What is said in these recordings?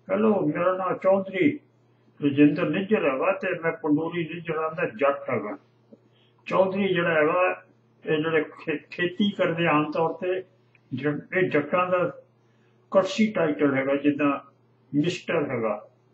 Hello मेरा नाम चौधरी रजिंदर निज्जर है ते मैं पंडोरी निज्जर आंदा जट है। चौधरी जड़ा है ये जड़े खेती करते आम तौर पर जट्टां का कर्सी टाइटल है जिदा मिस्टर है।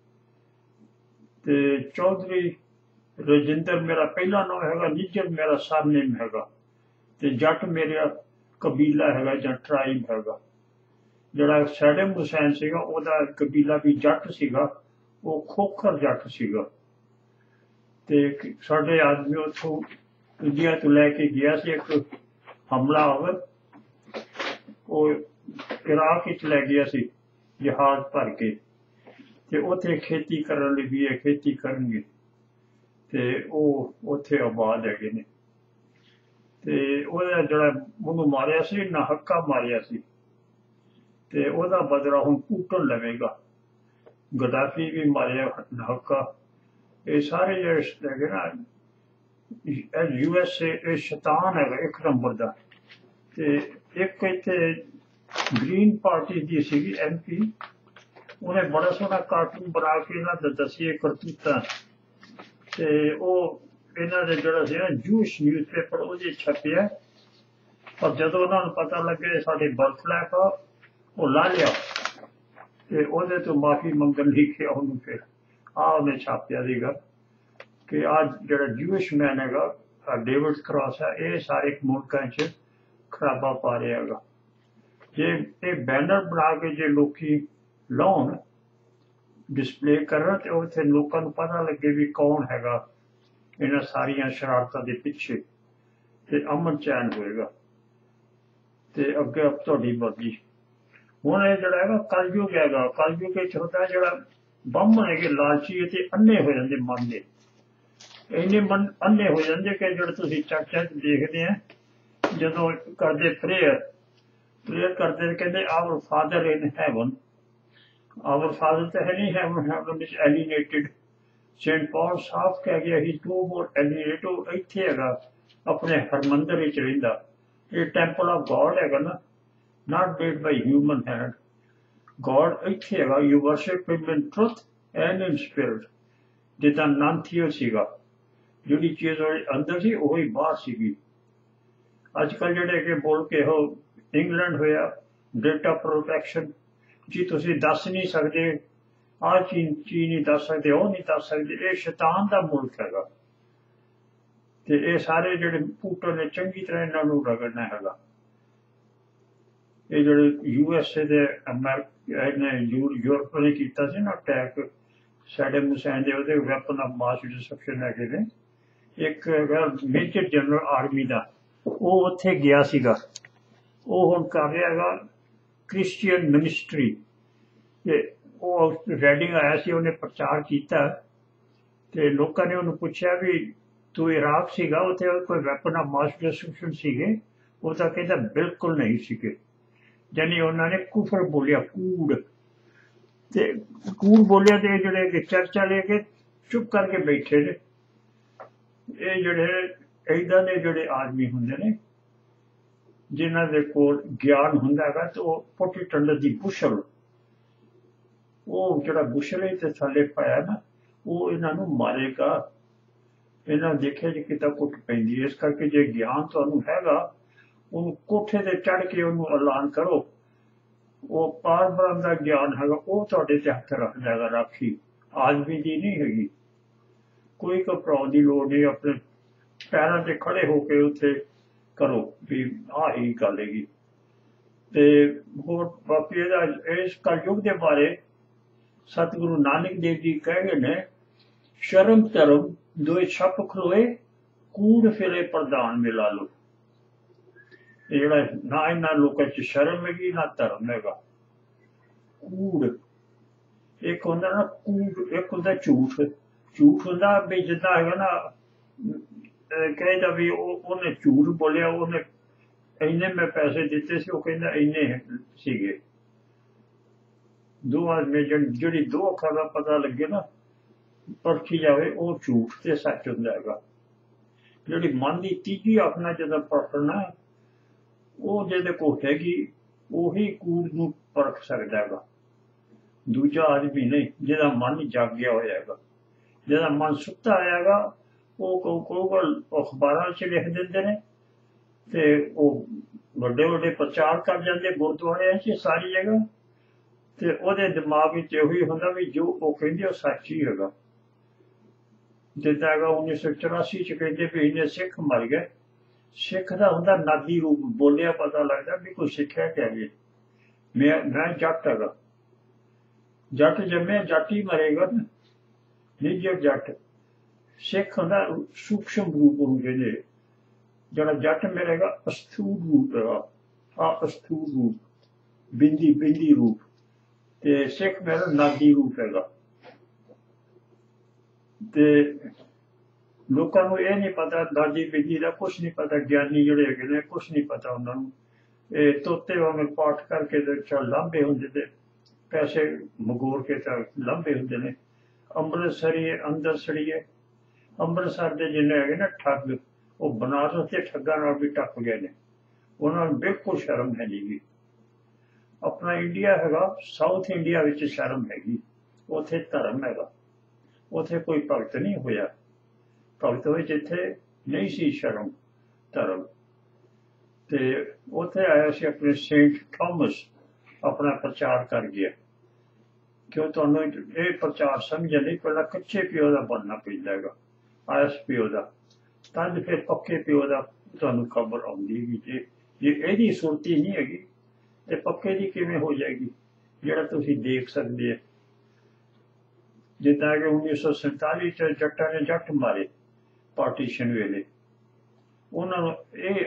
चौधरी रजिंदर मेरा पहला नाम है, निज्जर मेरा सरनेम है, जट मेरा कबीला है या ट्राइब है। जड़ा सैडम हुसैन सीगा ओदा कबीला भी जट सीगा, वो खोखर जट सीगा। ते साडे आदमी उथों इंडिया तो लैके गया सी एक हमलावर, वो इराक विच लै गया सी जहाज भर के, ते उत्थे खेती करन लगी है, खेती करनगे ते वो उत्थे आबाद हैगे ने। ते ओदा जड़ा ओनू मारिया सी नाहक्का मारिया सी, ते ओदा बदला हुण पुटन लवेगा। गद्दाफी भी मारिया नाहक्का। ये सारे जेह्ड़े हैगे ना USA ये शैतान है एक नंबर दा। ते एक इत्थे ग्रीन पार्टी दी सीगी MP, उन्हें बड़ा सोहना कार्टून बना के इन्हां दा दस्सिए करतूतां, ते ओह इन्हां दे जेह्ड़ा सी ना जूश न्यूज़पेपर ओहदे छपया, पर जदों उन्हां नूं पता लगे साडी बर्फलैक आ वो ला लिया, ते ओहदे तो माफी मंगन लई कि उन्होंने फिर उन्हें छापिया सीगा कि आज जड़ा जूश मैन है डेविड क्रॉस है, ये सारे मुल्कां च खराबा पा रहा है। जे ये बैनर बना के जे लोकी लाउण डिस्पले करन ते उत्थे लोकां नूं पता लगे भी कौन हैगा इन्हां सारियां शरारतां दे पिछे, ते अमन चैन होएगा। ते अगे तुहाडी मर्जी। हुण ये जड़ा है कलयुग है, कलयुग विच होंदा जड़ा ब्राह्मण है लालची है ते अन्ने हो जांदे मन दे, इन्ने मन अन्ने हो जांदे कि जिहड़े तुसीं चर्चा देखदे हैं जदों करदे प्रेयर करदे कहंदे our father in heaven. Our father तो है नहीं, heaven is alienated। Saint Paul साफ कह गया ही नो मोर alienated। वो इत्थे हैगा अपने हरमंदर विच रहिंदा, ये टैंपल ऑफ गॉड हैगा ना, not made by human hand। God इत्थे हैगा, you worship him in truth and in spirit। जिदा नानथियो सीगा, जिहड़ी चीज़ अंदर सी वही बाहर सीगी। अजकल जिहड़े कि बोल के हो इंग्लैंड होया डेटा प्रोटेक्शन जी, तुसीं दस नहीं सकदे आ चीज़ नहीं दस सकदे, वो नहीं दस सकदे, ये शैतान दा मुल्क हैगा। ते ये सारे जिहड़े पुटन ने चंगी तरह इन्हां नूं रगड़ना हैगा। ये जिहड़े USA दे यूरोप ने कीता सी ना अटैक सैडम हुसैन दे, ओहदे वैपन ऑफ मास डिस्ट्रक्शन हैगे ने। एक मेजर जनरल आर्मी दा वो उत्थे गया सीगा, वो हुण कर रहा हैगा क्रिश्चियन मिनिस्ट्री। ते वो रैडिंग आया सी, उन्हें प्रचार किया, ते लोकां ने उन्हें पूछा भी तू इराक सीगा, उत्थे कोई वैपन ऑफ मास डिस्ट्रक्शन सीगे? वो तां कहंदा बिल्कुल नहीं सीगे। यानी उन्होंने कुफर बोलिया, कूड़। ते कूड़ बोलिया ते जिहड़े चर्च वाले के चुप करके बैठे ने। ये जिहड़े इदां दे जिहड़े आदमी हुंदे ने जिन्हां दे कोल ज्ञान हुंदा हैगा, ते ओह put it under the bushel, वो जिहड़ा बुशल ते थल्ले पाया ना वो इन्हां नूं मारेगा। इन्हां देखिया जी कितां कुट पैंदी है। इस करके जे ज्ञान तुहानूं हैगा उन्होंने कोठे ते चढ़ के उन्होंने ऐलान करो, वो पारब्रह्म का ज्ञान हैगा, वो तुहाडे ते हत्थ रख जाएगा। राखी आदमी दी नहीं हैगी, कोई घबराउण दी लोड़ नहीं। अपने पैरों ते खड़े होके उत्थे करो भी आ ही गल हैगी। ते होर बाकी इस कलयुग दे बारे सतगुरु नानक देव जी कह गए ने, शर्म धर्म दोए छप खलोए, कूड़ फिरे प्रधान वे लालो। जेड़ा ना इन्हां लोकां च शर्म हैगी ना धर्म हैगा। कूड़ एक होंदा ना, कूड़ एक होंदा झूठ। झूठ होंदा भी जिद्दां हैगा ना कहदा भी उन्हें झूठ बोलिया, उन्हें इन्ने मैं पैसे दिते सी, वो कहंदा इन्ने सीगे। दो आदमी जिहड़ी दो अखां दा पता लगे ना परखी जावे, वो झूठ ते सच हुंदा हैगा। जिहड़ी मन दी तीजी अख नाल जदों परखना वो जिहदे कोल हैगी उही कूड़ नूं परख सकदा हैगा। दूजा आदमी नहीं जिहदा मन जागया होया हैगा। जिहदा मन सुत्ता होया हैगा वो अखबारां च लिख दिंदे ने ते वड्डे वड्डे प्रचार कर जाते गुरुद्वारियां च सारी जगह, ते ओहदे दिमाग विच इहो ही हुंदा भी जो वो कहिंदे सच ही हैगा। जिद्दां हैगा 1984 च कहिंदे भी इन्ने सिख मर गए। सिख दा हुंदा नादी रूप, बोलिया पता लगदा भी कोई सिक्ख्या क्या है। मैं जट हैगा, जट जम्मे जट ही मरेगा ना, निजर जट। सिख हुंदा सूक्ष्म रूप नूं कहिंदे, जिहड़ा जट मरेगा अस्थूल रूप हैगा, अस्थूल रूप, बिंदी बिंदी रूप, ते सिख मेरा नादी रूप हैगा। ते लोकां नूं इह नहीं पता, नादी बिंदी दा कुछ नहीं पता, ज्ञानी जिहड़े हैगे ने कुछ नहीं पता उन्हां नूं। ਇਹ ਤੋਤੇ ਵਾਂਗ ਪਾਠ ਕਰਕੇ ਤੇ ਚੱਲ ਲਾਂਭੇ ਹੁੰਦੇ ਤੇ ਪੈਸੇ ਮਗੋਰ ਕੇ ਤਾਂ ਲਾਂਭੇ ਹੁੰਦੇ ਨੇ। ਅੰਮ੍ਰਿਤਸਰੀਏ ਅੰਦਰ ਸੜੀਏ, ਅੰਮ੍ਰਿਤਸਰ ਦੇ ਜਿੰਨੇ ਹੈਗੇ ਨਾ ਠੱਗ, ਉਹ ਬਨਾਰਸ ਦੇ ਠੱਗਾਂ ਨਾਲ ਵੀ ਟੱਪ ਗਏ ਨੇ। ਉਹਨਾਂ ਨੂੰ ਬਿਲਕੁਲ ਸ਼ਰਮ ਹੈ ਨਹੀਂ ਗੀ। ਆਪਣਾ ਇੰਡੀਆ ਹੈਗਾ, ਸਾਊਥ ਇੰਡੀਆ ਵਿੱਚ ਸ਼ਰਮ ਹੈਗੀ, ਉੱਥੇ ਧਰਮ ਹੈਗਾ, ਉੱਥੇ ਕੋਈ ਭਗਤ ਨਹੀਂ ਹੋਇਆ। ਭਗਤ ਹੋਏ ਜਿੱਥੇ ਨਹੀਂ ਸੀ ਸ਼ਰਮ ਧਰਮ। ਤੇ ਉੱਥੇ ਆਇਆ ਸੀ ਆਪਣੇ ਸੇਂਟ ਥਾਮਸ, ਆਪਣਾ ਪ੍ਰਚਾਰ ਕਰ ਗਿਆ। ਕਿਉਂ ਤੁਹਾਨੂੰ ਇਹ ਪ੍ਰਚਾਰ ਸਮਝ ਨਹੀਂ, ਪਹਿਲਾਂ ਕੱਚੇ ਪਿਓ ਦਾ ਬਣਨਾ ਪੈਂਦਾ ਹੈਗਾ, ਆਇਸ ਪਿਓ ਦਾ, ਤਦ ਫਿਰ ਪੱਕੇ ਪਿਓ ਦਾ ਤੁਹਾਨੂੰ ਖਬਰ ਆਉਂਦੀ ਹੈਗੀ। ਜੇ ਇਹਦੀ ਸੁਰਤੀ ਨਹੀਂ ਹੈਗੀ ਤੇ ਪੱਕੇ ਦੀ ਕਿਵੇਂ ਹੋ ਜਾਏਗੀ, ਜਿਹੜਾ ਤੁਸੀਂ ਦੇਖ ਸਕਦੇ ਆ। ਜਿੱਦਾਂ ਕਿ 1947 ਚ ਜੱਟਾਂ ਨੇ ਜੱਟ ਮਾਰੇ ਪਾਰਟੀਸ਼ਨ ਵੇਲੇ, ਉਹਨਾਂ ਨੂੰ ਇਹ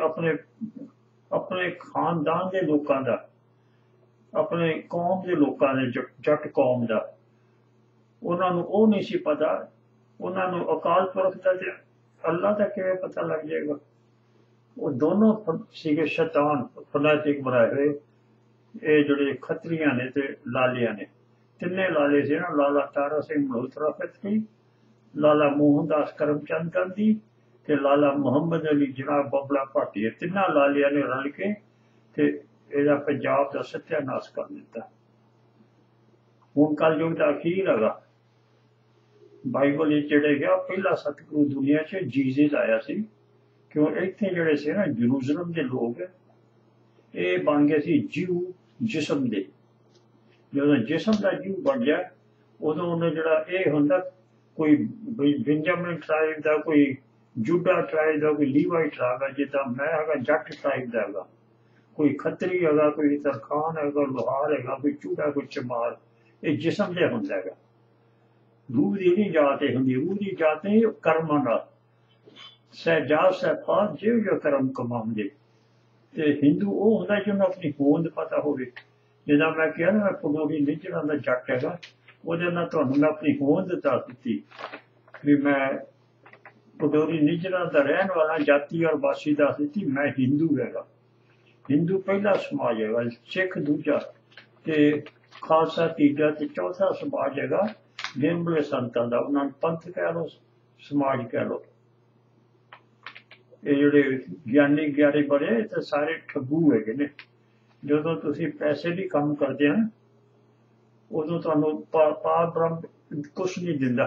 ਆਪਣੇ ਖਾਨਦਾਨ ਦੇ ਲੋਕਾਂ ਦਾ, ਆਪਣੇ ਕੌਮ ਦੇ ਲੋਕਾਂ ਦੇ, ਜੱਟ ਕੌਮ ਦਾ, ਉਹਨਾਂ ਨੂੰ ਉਹ ਨਹੀਂ ਸੀ ਪਤਾ। ਉਹਨਾਂ ਨੂੰ ਅਕਾਲ ਪੁਰਖ ਦਾ ਤੇ ਅੱਲਾ ਦਾ ਕਿਵੇਂ ਪਤਾ ਲੱਗ ਜਾਏਗਾ। ਉਹ ਦੋਨੋਂ ਸੀਗੇ ਸ਼ੈਤਾਨ, ਫਨਾਟਿਕ ਬਣਾਏ ਹੋਏ। ਇਹ ਜਿਹੜੇ ਖੱਤਰੀਆਂ ਨੇ ਤੇ ਲਾਲੀਆਂ ਨੇ, ਤਿੰਨੇ ਲਾਲੇ ਸੀ ਨਾ, ਲਾਲਾ ਤਾਰਾ ਸਿੰਘ ਮਲਹੋਤਰਾ ਖੱਤਰੀ, ਲਾਲਾ ਮੋਹਨ ਦਾਸ ਕਰਮਚੰਦ ਗਾਂਧੀ ਤੇ ਲਾਲਾ ਮੁਹੰਮਦ ਅਲੀ ਜਨਾਬ ਬਬਲਾ ਭਾਟੀਆ। ਤਿੰਨਾਂ ਲਾਲਿਆਂ ਨੇ ਰਲ ਕੇ ਤੇ ਇਹਦਾ ਪੰਜਾਬ ਦਾ ਸੱਤਿਆਨਾਸ਼ ਕਰ ਦਿੱਤਾ। ਹੁਣ ਕਲਯੁਗ ਦਾ ਅਖੀਰ ਹੈਗਾ। ਬਾਈਬਲ ਵਿੱਚ ਜਿਹੜੇ ਗਿਆ ਪਹਿਲਾ ਸਤਿਗੁਰੂ ਦੁਨੀਆ 'ਚ ਜੀਸਸ ਆਇਆ ਸੀ। ਕਿਉਂ ਇੱਥੇ ਜਿਹੜੇ ਸੀ ਨਾ ਜਰੂਜ਼ਲਮ ਦੇ ਲੋਕ, ਇਹ ਬਣ ਗਏ ਸੀ ਜਿਊ ਜਿਸਮ ਦੇ। ਜਦੋਂ ਜਿਸਮ ਦਾ ਜਿਊ ਬਣ ਗਿਆ ਉਦੋਂ ਉਹਨੇ ਜਿਹੜਾ ਇਹ ਹੁੰਦਾ ਕੋਈ ਬੈਂਜਾਮਿਨ ਟਰਾਈਬ ਦਾ, ਕੋਈ ਜੂਡਾ ਟਰਾਈਬ ਦਾ, ਕੋਈ ਲੀਵਾਈ ਟਰਾਈਬ ਦਾ, ਜਿੱਦਾਂ ਮੈਂ ਹੈਗਾ ਜੱਟ ਟਰਾਈਬ ਦਾ ਹੈਗਾ, ਕੋਈ ਖੱਤਰੀ ਹੈਗਾ, ਕੋਈ ਤਰਖਾਨ ਹੈਗਾ, ਲੋਹਾਰ ਹੈਗਾ, ਕੋਈ ਚੂੜਾ, ਕੋਈ ਚਮਾਰ। ਇਹ ਜਿਸਮ ਦੇ ਹੁੰਦਾ ਹੈਗਾ। ਰੂਹ ਦੀ ਨਹੀਂ ਜਾਤ ਹੁੰਦੀ। ਰੂਹ ਦੀ ਜਾਤ ਨਹੀਂ, ਕਰਮਾਂ ਨਾਲ ਸਹਿਜਾਦ ਸਹਿਫਾਦ ਜਿਉ ਜੋ ਕਰਮ ਕਮਾਉਂਦੇ। ਤੇ ਹਿੰਦੂ ਉਹ ਹੁੰਦਾ ਜਿਹਨੂੰ ਆਪਣੀ ਹੋਂਦ ਪਤਾ ਹੋਵੇ। ਜਿੱਦਾਂ ਮੈਂ ਕਿਹਾ ਨਾ, ਮੈਂ ਪਡੋਰੀ ਨਿੱਜਰਾਂ ਦਾ ਜੱਟ ਹੈਗਾ, ਉਹਦੇ ਨਾਲ ਤੁਹਾਨੂੰ ਮੈਂ ਆਪਣੀ ਹੋਂਦ ਦੱਸ ਦਿੱਤੀ ਵੀ ਮੈਂ ਪਡੋਰੀ ਨਿੱਜਰਾਂ ਦਾ ਰਹਿਣ ਵਾਲਾ, ਜਾਤੀ ਔਰ ਵਾਸੀ ਦੱਸ ਦਿੱਤੀ। ਮੈਂ ਹਿੰਦੂ ਹੈਗਾ। ਹਿੰਦੂ ਪਹਿਲਾ ਸਮਾਜ ਹੈਗਾ, ਸਿੱਖ ਦੂਜਾ, ਤੇ ਖਾਲਸਾ ਤੀਜਾ, ਤੇ ਚੌਥਾ ਸਮਾਜ ਹੈਗਾ ਨਿਰਮਲੇ ਸੰਤਾਂ ਦਾ। ਉਹਨਾਂ ਨੂੰ ਪੰਥ ਕਹਿ ਲਓ, ਸਮਾਜ ਕਹਿ ਲਓ। ਇਹ ਜਿਹੜੇ ਗਿਆਨੀ ਗਿਆਰੇ ਬੜੇ ਤੇ ਸਾਰੇ ਠੱਗੂ ਹੈਗੇ ਨੇ। ਜਦੋਂ ਤੁਸੀਂ ਪੈਸੇ ਲਈ ਕੰਮ ਕਰਦੇ ਆ ਉਦੋਂ ਤੁਹਾਨੂੰ ਪਾਰਬ੍ਰਹਮ ਕੁਛ ਨਹੀਂ ਦਿੰਦਾ।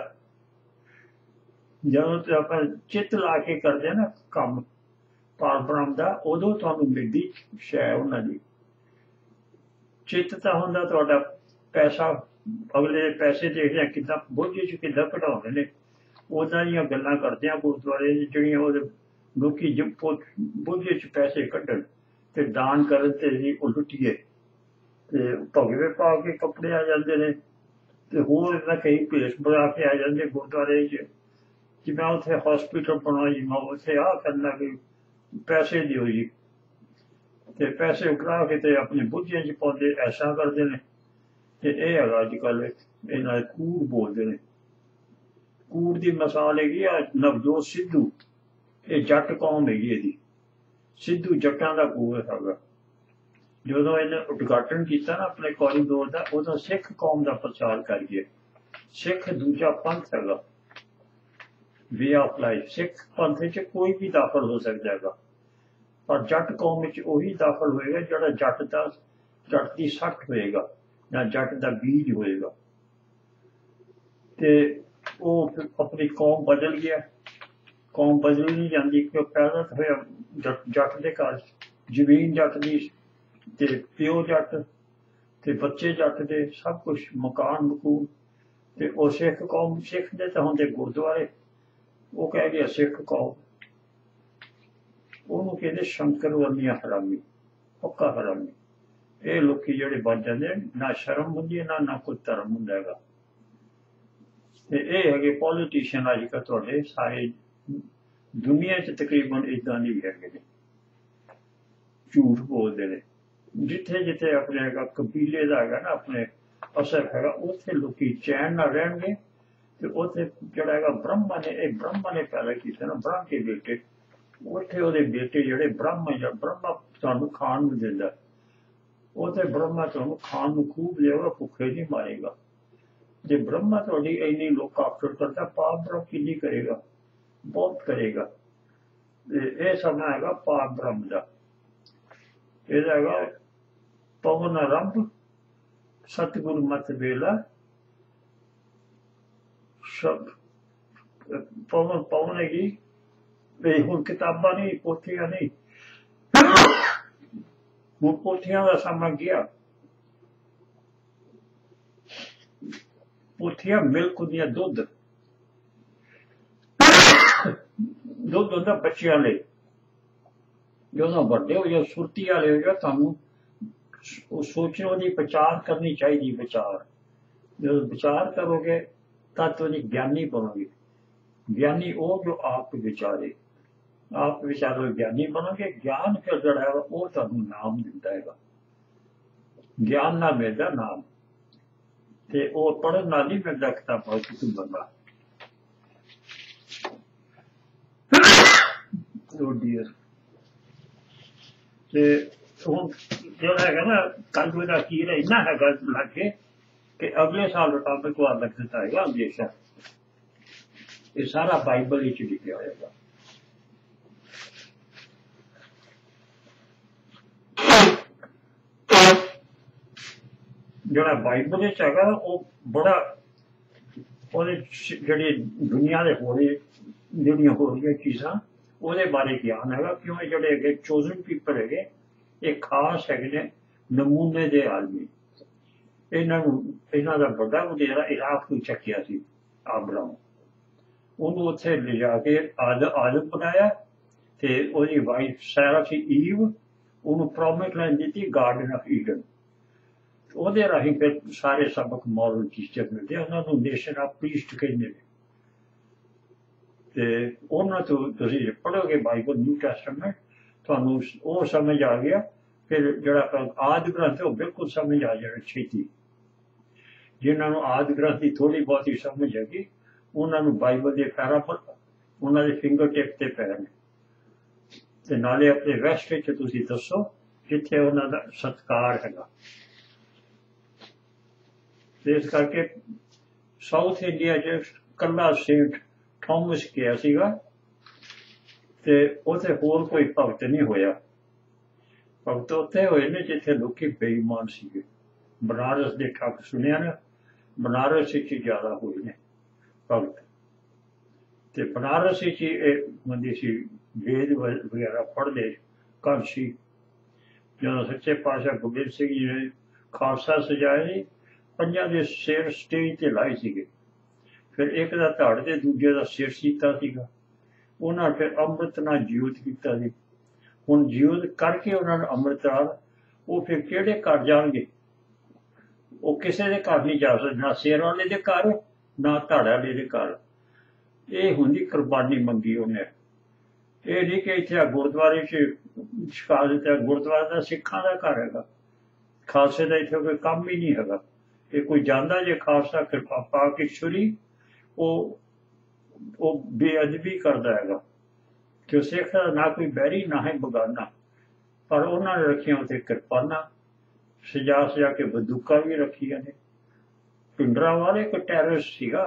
ਜਦੋਂ ਆਪਾਂ ਚਿੱਤ ਲਾ ਕੇ ਕਰਦੇ ਆ ਨਾ ਕੰਮ ਪਾਰਬ੍ਰਹਮ ਦਾ, ਉਦੋਂ ਤੁਹਾਨੂੰ ਮਿਲਦੀ ਸ਼ੈ ਉਹਨਾਂ ਦੀ। ਚਿੱਤ ਤਾਂ ਹੁੰਦਾ ਤੁਹਾਡਾ ਪੈਸਾ, ਅਗਲੇ ਪੈਸੇ ਦੇਖਦੇ ਆ ਕਿੱਦਾਂ ਬੋਝੇ 'ਚ ਕਿੱਦਾਂ ਕਢਾਉਂਦੇ ਨੇ, ਉਹਨਾਂ ਦੀਆਂ ਗੱਲਾਂ ਕਰਦੇ ਆ ਗੁਰਦੁਆਰੇ ਜਿਹੜੀਆਂ ਉਹਦੇ ਲੋਕੀ ਬੋਝੇ 'ਚ ਪੈਸੇ ਕੱਢਣ ਤੇ ਦਾਨ ਕਰਨ ਤੇ ਜੀ ਉਹ ਲੁੱਟੀਏ। ਤੇ ਭਗਵੇ ਪਾ ਕੇ ਕੱਪੜੇ ਆ ਜਾਂਦੇ ਨੇ, ਤੇ ਹੋਰ ਇਹਨਾਂ ਕਈ ਭੇਸ ਬਣਾ ਕੇ ਆ ਜਾਂਦੇ ਗੁਰਦੁਆਰੇ 'ਚ ਕਿ ਮੈਂ ਉੱਥੇ ਹੌਸਪੀਟਲ ਬਣਾਈ, ਮੈਂ ਉੱਥੇ ਆਹ ਕਰਨਾ, ਵੀ ਪੈਸੇ ਦਿਓ ਜੀ। ਤੇ ਪੈਸੇ ਉਕਰਾ ਕੇ ਤੇ ਆਪਣੇ ਬੁੱਝਿਆਂ 'ਚ ਪਾਉਂਦੇ, ਐਸਾ ਕਰਦੇ ਨੇ। ਤੇ ਇਹ ਹੈਗਾ ਅੱਜ ਕੱਲ੍ਹ ਇਹਨਾਂ ਕੂੜ ਬੋਲਦੇ ਨੇ। ਕੂੜ ਦੀ ਮਿਸਾਲ ਹੈਗੀ ਆ ਨਵਜੋਤ ਸਿੱਧੂ। ਇਹ ਜੱਟ ਕੌਮ ਹੈਗੀ ਇਹਦੀ। ਸਿੱਧੂ ਜੱਟਾਂ ਦਾ ਕੂੜ ਹੈਗਾ। ਜਦੋਂ ਇਹਨੇ ਉਦਘਾਟਨ ਕੀਤਾ ਨਾ ਆਪਣੇ ਕੋਰੀਡੋਰ ਦਾ, ਉਦੋਂ ਸਿੱਖ ਕੌਮ ਦਾ ਪ੍ਰਚਾਰ ਕਰੀਏ। ਸਿੱਖ ਦੂਜਾ ਪੰਥ ਹੈਗਾ, ਵੇ ਆਫ ਲਾਈਫ। ਸਿੱਖ ਪੰਥ 'ਚ ਕੋਈ ਵੀ ਦਾਖਲ ਹੋ ਸਕਦਾ ਹੈਗਾ, ਪਰ ਜੱਟ ਕੌਮ ਵਿੱਚ ਉਹੀ ਦਾਖਲ ਹੋਏਗਾ ਜਿਹੜਾ ਜੱਟ ਦੀ ਸੱਟ ਹੋਏਗਾ। ਜਾਂ ਜੱਟ ਦਾ ਬੀਜ ਹੋਏਗਾ। ਤੇ ਉਹ ਆਪਣੀ ਕੌਮ ਬਦਲ ਗਿਆ। ਕੌਮ ਬਦਲ ਨਹੀਂ ਜਾਂਦੀ ਕਿਉਂ ਪੈਦਾ ਹੋਇਆ ਜੱਟ ਦੇ ਘਰ, ਜ਼ਮੀਨ ਜੱਟ ਦੀ ਤੇ ਪਿਓ ਜੱਟ ਤੇ ਬੱਚੇ ਜੱਟ ਦੇ, ਸਭ ਕੁਛ ਮਕਾਨ ਮਕੂਨ। ਤੇ ਉਹ ਸਿੱਖ ਕੌਮ, ਸਿੱਖ ਦੇ ਤਾਂ ਹੁੰਦੇ ਗੁਰਦੁਆਰੇ, ਉਹ ਕਹਿ ਗਿਆ ਸਿੱਖ ਕੌਮ। ਉਹਨੂੰ ਕਹਿੰਦੇ ਸ਼ੰਕਰ ਵਰਨੀਆਂ ਹਰਾਮੀ, ਪੱਕਾ ਹਰਾਮੀ। ਇਹ ਲੋਕੀ ਜਿਹੜੇ ਬਣ ਜਾਂਦੇ ਨਾ ਸ਼ਰਮ ਹੁੰਦੀ ਹੈ ਨਾ ਕੋਈ ਧਰਮ ਹੁੰਦਾ ਹੈਗਾ। ਤੇ ਇਹ ਹੈਗੇ ਪੋਲੀਟੀਸ਼ੀਅਨ ਅੱਜ ਕੱਲ੍ਹ ਤੁਹਾਡੇ ਸਾਰੇ ਦੁਨੀਆ 'ਚ ਤਕਰੀਬਨ ਇੱਦਾਂ ਦੇ ਹੈਗੇ ਨੇ, ਝੂਠ ਬੋਲਦੇ ਨੇ। ਜਿੱਥੇ ਜਿੱਥੇ ਆਪਣੇ ਹੈਗਾ ਕਬੀਲੇ ਦਾ ਹੈਗਾ ਨਾ ਆਪਣੇ ਅਸਰ ਹੈਗਾ, ਉੱਥੇ ਲੋਕੀ ਚੈਨ ਨਾਲ ਰਹਿਣਗੇ। ਤੇ ਉੱਥੇ ਜਿਹੜਾ ਹੈਗਾ ਬ੍ਰਹਮਾ ਨੇ, ਇਹ ਬ੍ਰਹਮਾ ਨੇ ਪੈਦਾ ਕੀਤਾ ਨਾ, ਬ੍ਰਹਮ ਕੇ ਬੇਟੇ, ਉੱਥੇ ਉਹਦੇ ਬੇਟੇ ਜਿਹੜੇ ਬ੍ਰਹਮਾ ਜਾਂ ਬ੍ਰਹਮਾ ਤੁਹਾਨੂੰ ਖਾਣ ਨੂੰ ਦਿੰਦਾ, ਉੱਥੇ ਬ੍ਰਹਮਾ ਤੁਹਾਨੂੰ ਖਾਣ ਨੂੰ ਖੂਬ ਦੇਵੇਗਾ, ਭੁੱਖੇ ਨਹੀਂ ਮਾਰੇਗਾ। ਜੇ ਬ੍ਰਹਮਾ ਤੁਹਾਡੀ ਇੰਨੀ ਲੋਕ ਆਫਟਰ ਕਰਦਾ, ਪਾਰਬ੍ਰਹਮ ਕਿੰਨੀ ਕਰੇਗਾ, ਬਹੁਤ ਕਰੇਗਾ। ਤੇ ਇਹ ਸਮਾਂ ਹੈਗਾ ਪਾਰਬ੍ਰਹਮ ਦਾ। ਇਹਦਾ ਹੈਗਾ ਪਵਨ ਆਰੰਭ ਸਤਿਗੁਰ ਮਤ ਵੇਲਾ, ਪਵਨ ਪਵਨ ਹੈਗੀ। ਇਹ ਹੁਣ ਕਿਤਾਬਾਂ ਨਹੀਂ, ਪੋਥੀਆਂ ਨਹੀਂ, ਹੁਣ ਪੋਥੀਆਂ ਦਾ ਸਮਾਂ ਗਿਆ। ਪੋਥੀਆਂ ਮਿਲਕ ਹੁੰਦੀਆਂ, ਦੁੱਧ ਦੁੱਧ ਹੁੰਦਾ ਬੱਚਿਆਂ ਲਈ। ਜਦੋਂ ਵੱਡੇ ਹੋ ਜਾਓ, ਸੁਰਤੀ ਵਾਲੇ ਹੋ ਜਾਓ, ਤੁਹਾਨੂੰ ਸੋਚਣ ਉਹਦੀ ਵਿਚਾਰ ਕਰਨੀ ਚਾਹੀਦੀ। ਵਿਚਾਰ ਜਦੋਂ ਵਿਚਾਰ ਕਰੋਗੇ ਤਾਂ ਤੁਸੀਂ ਗਿਆਨੀ ਬਣੋਗੇ। ਗਿਆਨੀ ਉਹ ਜੋ ਆਪ ਵਿਚਾਰੇ, ਆਪ ਵਿਚਾਰੋ ਗਿਆਨੀ ਬਣੋਗੇ। ਗਿਆਨ ਫਿਰ ਜਿਹੜਾ ਹੈ ਉਹ ਤੁਹਾਨੂੰ ਨਾਮ ਦਿੰਦਾ ਹੈਗਾ। ਗਿਆਨ ਨਾਲ ਮਿਲਦਾ ਨਾਮ, ਤੇ ਉਹ ਪੜ੍ਹਨ ਨਾਲ ਨਹੀਂ ਮਿਲਦਾ ਕਿਤਾਬਾਂ ਕਿਤੋਂ ਬੰਦਾ। ਤੇ ਹੁਣ ਜਿਹੜਾ ਹੈਗਾ ਨਾ ਕੱਲ੍ਹ ਦਾ ਕੀ ਇੰਨਾ ਹੈਗਾ ਲੱਗੇ ਕਿ ਅਗਲੇ ਸਾਲ ਰਿਪਬਲਿਕ ਵਾਰ ਲੱਗ ਦਿੱਤਾ ਹੈਗਾ ਹਮੇਸ਼ਾ। ਇਹ ਸਾਰਾ ਬਾਈਬਲ ਵਿੱਚ ਲਿਖਿਆ ਹੋਏਗਾ। ਜਿਹੜਾ ਬਾਈਬਲ ਵਿੱਚ ਹੈਗਾ ਉਹ ਬੜਾ, ਉਹਦੇ ਜਿਹੜੀ ਦੁਨੀਆ ਦੇ ਹੋ ਰਹੀ ਜਿਹੜੀਆਂ ਹੋ ਰਹੀਆਂ ਚੀਜ਼ਾਂ ਉਹਦੇ ਬਾਰੇ ਗਿਆਨ ਹੈਗਾ। ਕਿਉਂ ਇਹ ਜਿਹੜੇ ਹੈਗੇ ਚੋਜ਼ਨ ਪੀਪਲ ਹੈਗੇ, ਇਹ ਖਾਸ ਹੈਗੇ ਨੇ, ਨਮੂਨੇ ਦੇ ਆਦਮੀ। ਇਹਨਾਂ ਦਾ ਵੱਡਾ ਵਡੇਰਾ ਇਰਾਕ ਨੂੰ ਚੱਕਿਆ ਸੀ ਆਬਰਾਮ। ਉਹਨੂੰ ਉੱਥੇ ਲਿਜਾ ਕੇ ਆਦਮ ਬਣਾਇਆ। ਤੇ ਉਹਦੀ ਵਾਈਫ ਸੈਰਾ ਸੀ ਈਵ, ਉਹਨੂੰ ਪ੍ਰੋਮਿਸ ਲੈਂਡ ਦਿੱਤੀ ਗਾਰਡਨ ਆਫ ਈਡਨ। ਉਹਦੇ ਰਾਹੀਂ ਫਿਰ ਸਾਰੇ ਸਬਕ ਮੋਰਲ ਟੀਚਰ ਮਿਲਦੇ, ਉਹਨਾਂ ਨੂੰ ਨੇਸ਼ਨ ਆਫ ਪ੍ਰੀਸਟ ਕਹਿੰਦੇ ਨੇ। ਤੇ ਉਹਨਾਂ ਤੋਂ ਤੁਸੀਂ ਪੜ੍ਹੋਗੇ ਬਾਈਬਲ ਨਿਊ ਟੈਸਟਾਮੈਂਟ, ਤੁਹਾਨੂੰ ਉਹ ਸਮਝ ਆ ਗਿਆ। ਫਿਰ ਜਿਹੜਾ ਆਦਿ ਗ੍ਰੰਥ ਉਹ ਬਿਲਕੁਲ ਸਮਝ ਆ ਜਾਣਾ ਛੇਤੀ। ਜਿਨ੍ਹਾਂ ਨੂੰ ਆਦਿ ਗ੍ਰੰਥ ਦੀ ਥੋੜ੍ਹੀ ਬਹੁਤੀ ਸਮਝ ਹੈਗੀ, ਉਹਨਾਂ ਨੂੰ ਬਾਈਬਲ ਦੇ ਪੈਰਾ ਉਹਨਾਂ ਦੇ ਫਿੰਗਰ ਟਿਪ ਤੇ ਪੈ ਨੇ। ਤੇ ਨਾਲੇ ਆਪਣੇ ਵੈਸਟ ਵਿੱਚ ਤੁਸੀਂ ਦੱਸੋ ਜਿੱਥੇ ਉਹਨਾਂ ਦਾ ਸਤਿਕਾਰ ਹੈਗਾ। ਤੇ ਇਸ ਕਰਕੇ ਸਾਊਥ ਇੰਡੀਆ 'ਚ ਇਕੱਲਾ ਸੇਂਟ ਥੋਮਸ ਗਿਆ ਸੀਗਾ, ਤੇ ਉੱਥੇ ਹੋਰ ਕੋਈ ਭਗਤ ਨਹੀਂ ਹੋਇਆ। ਭਗਤ ਉੱਥੇ ਹੋਏ ਨੇ ਜਿੱਥੇ ਲੋਕੀ ਬੇਈਮਾਨ ਸੀਗੇ। ਬਨਾਰਸ ਦੇ ਠੱਗ ਸੁਣਿਆ ਨਾ, ਬਨਾਰਸ ਵਿੱਚ ਜ਼ਿਆਦਾ ਹੋਏ ਨੇ ਭਗਤ। ਤੇ ਬਨਾਰਸ ਵਿੱਚ ਇਹ ਹੁੰਦੀ ਸੀ, ਵੇਦ ਵਗੈਰਾ ਪੜ੍ਹਦੇ ਘਰ ਸੀ। ਜਦੋਂ ਸੱਚੇ ਪਾਤਸ਼ਾਹ ਗੋਬਿੰਦ ਸਿੰਘ ਜੀ ਨੇ ਖਾਲਸਾ ਸਜਾਏ ਸੀ, 5 ਦੇ ਸਿਰ ਸਟੇਜ ਤੇ ਲਾਏ ਸੀਗੇ। ਫਿਰ ਇੱਕ ਦਾ ਧੜ ਤੇ ਦੂਜੇ ਦਾ ਸਿਰ ਕੀਤਾ ਸੀਗਾ। ਉਹਨਾਂ ਫਿਰ ਅੰਮ੍ਰਿਤ ਨਾਲ ਜੀਵਤ ਕੀਤਾ ਸੀ। ਹੁਣ ਜੀਵਤ ਕਰਕੇ ਉਹਨਾਂ ਨੂੰ ਅੰਮ੍ਰਿਤ ਨਾਲ, ਉਹ ਫਿਰ ਕਿਹੜੇ ਘਰ ਜਾਣਗੇ? ਉਹ ਕਿਸੇ ਦੇ ਘਰ ਨਹੀਂ ਜਾ ਸਕਦੇ, ਨਾ ਸਿਰ ਵਾਲੇ ਦੇ ਘਰ, ਨਾ ਧੜ ਵਾਲੇ ਦੇ ਘਰ। ਇਹ ਹੁੰਦੀ ਕੁਰਬਾਨੀ ਮੰਗੀ ਉਹਨੇ। ਇਹ ਨਹੀਂ ਕਿ ਇੱਥੇ ਗੁਰਦੁਆਰੇ 'ਚ ਛਕਾ ਦਿੱਤਾ। ਗੁਰਦੁਆਰਾ ਦਾ ਸਿੱਖਾਂ ਦਾ ਘਰ ਹੈਗਾ, ਖਾਲਸੇ ਦਾ ਇੱਥੇ ਕੋਈ ਕੰਮ ਹੀ ਨਹੀਂ ਹੈਗਾ। ਇਹ ਕੋਈ ਜਾਂਦਾ ਜੇ ਖਾਲਸਾ ਕਿਰਪਾ ਪਾ ਕੇ ਛੁਰੀ, ਉਹ ਬੇਅਦਬੀ ਕਰਦਾ ਹੈਗਾ। ਕਿ ਸਿੱਖ ਦਾ ਨਾ ਕੋਈ ਬੈਰੀ ਨਾ ਹੈ ਬਗਾਨਾ, ਪਰ ਉਹਨਾਂ ਨੇ ਰੱਖੀਆਂ ਉੱਥੇ ਕਿਰਪਾਨਾਂ, ਸਜਾ ਕੇ ਬੰਦੂਕਾਂ ਵੀ ਰੱਖੀਆਂ ਨੇ। ਪਿੰਡਰਾਂ ਵਾਲੇ ਇੱਕ ਟੈਰਰਿਸਟ ਸੀਗਾ,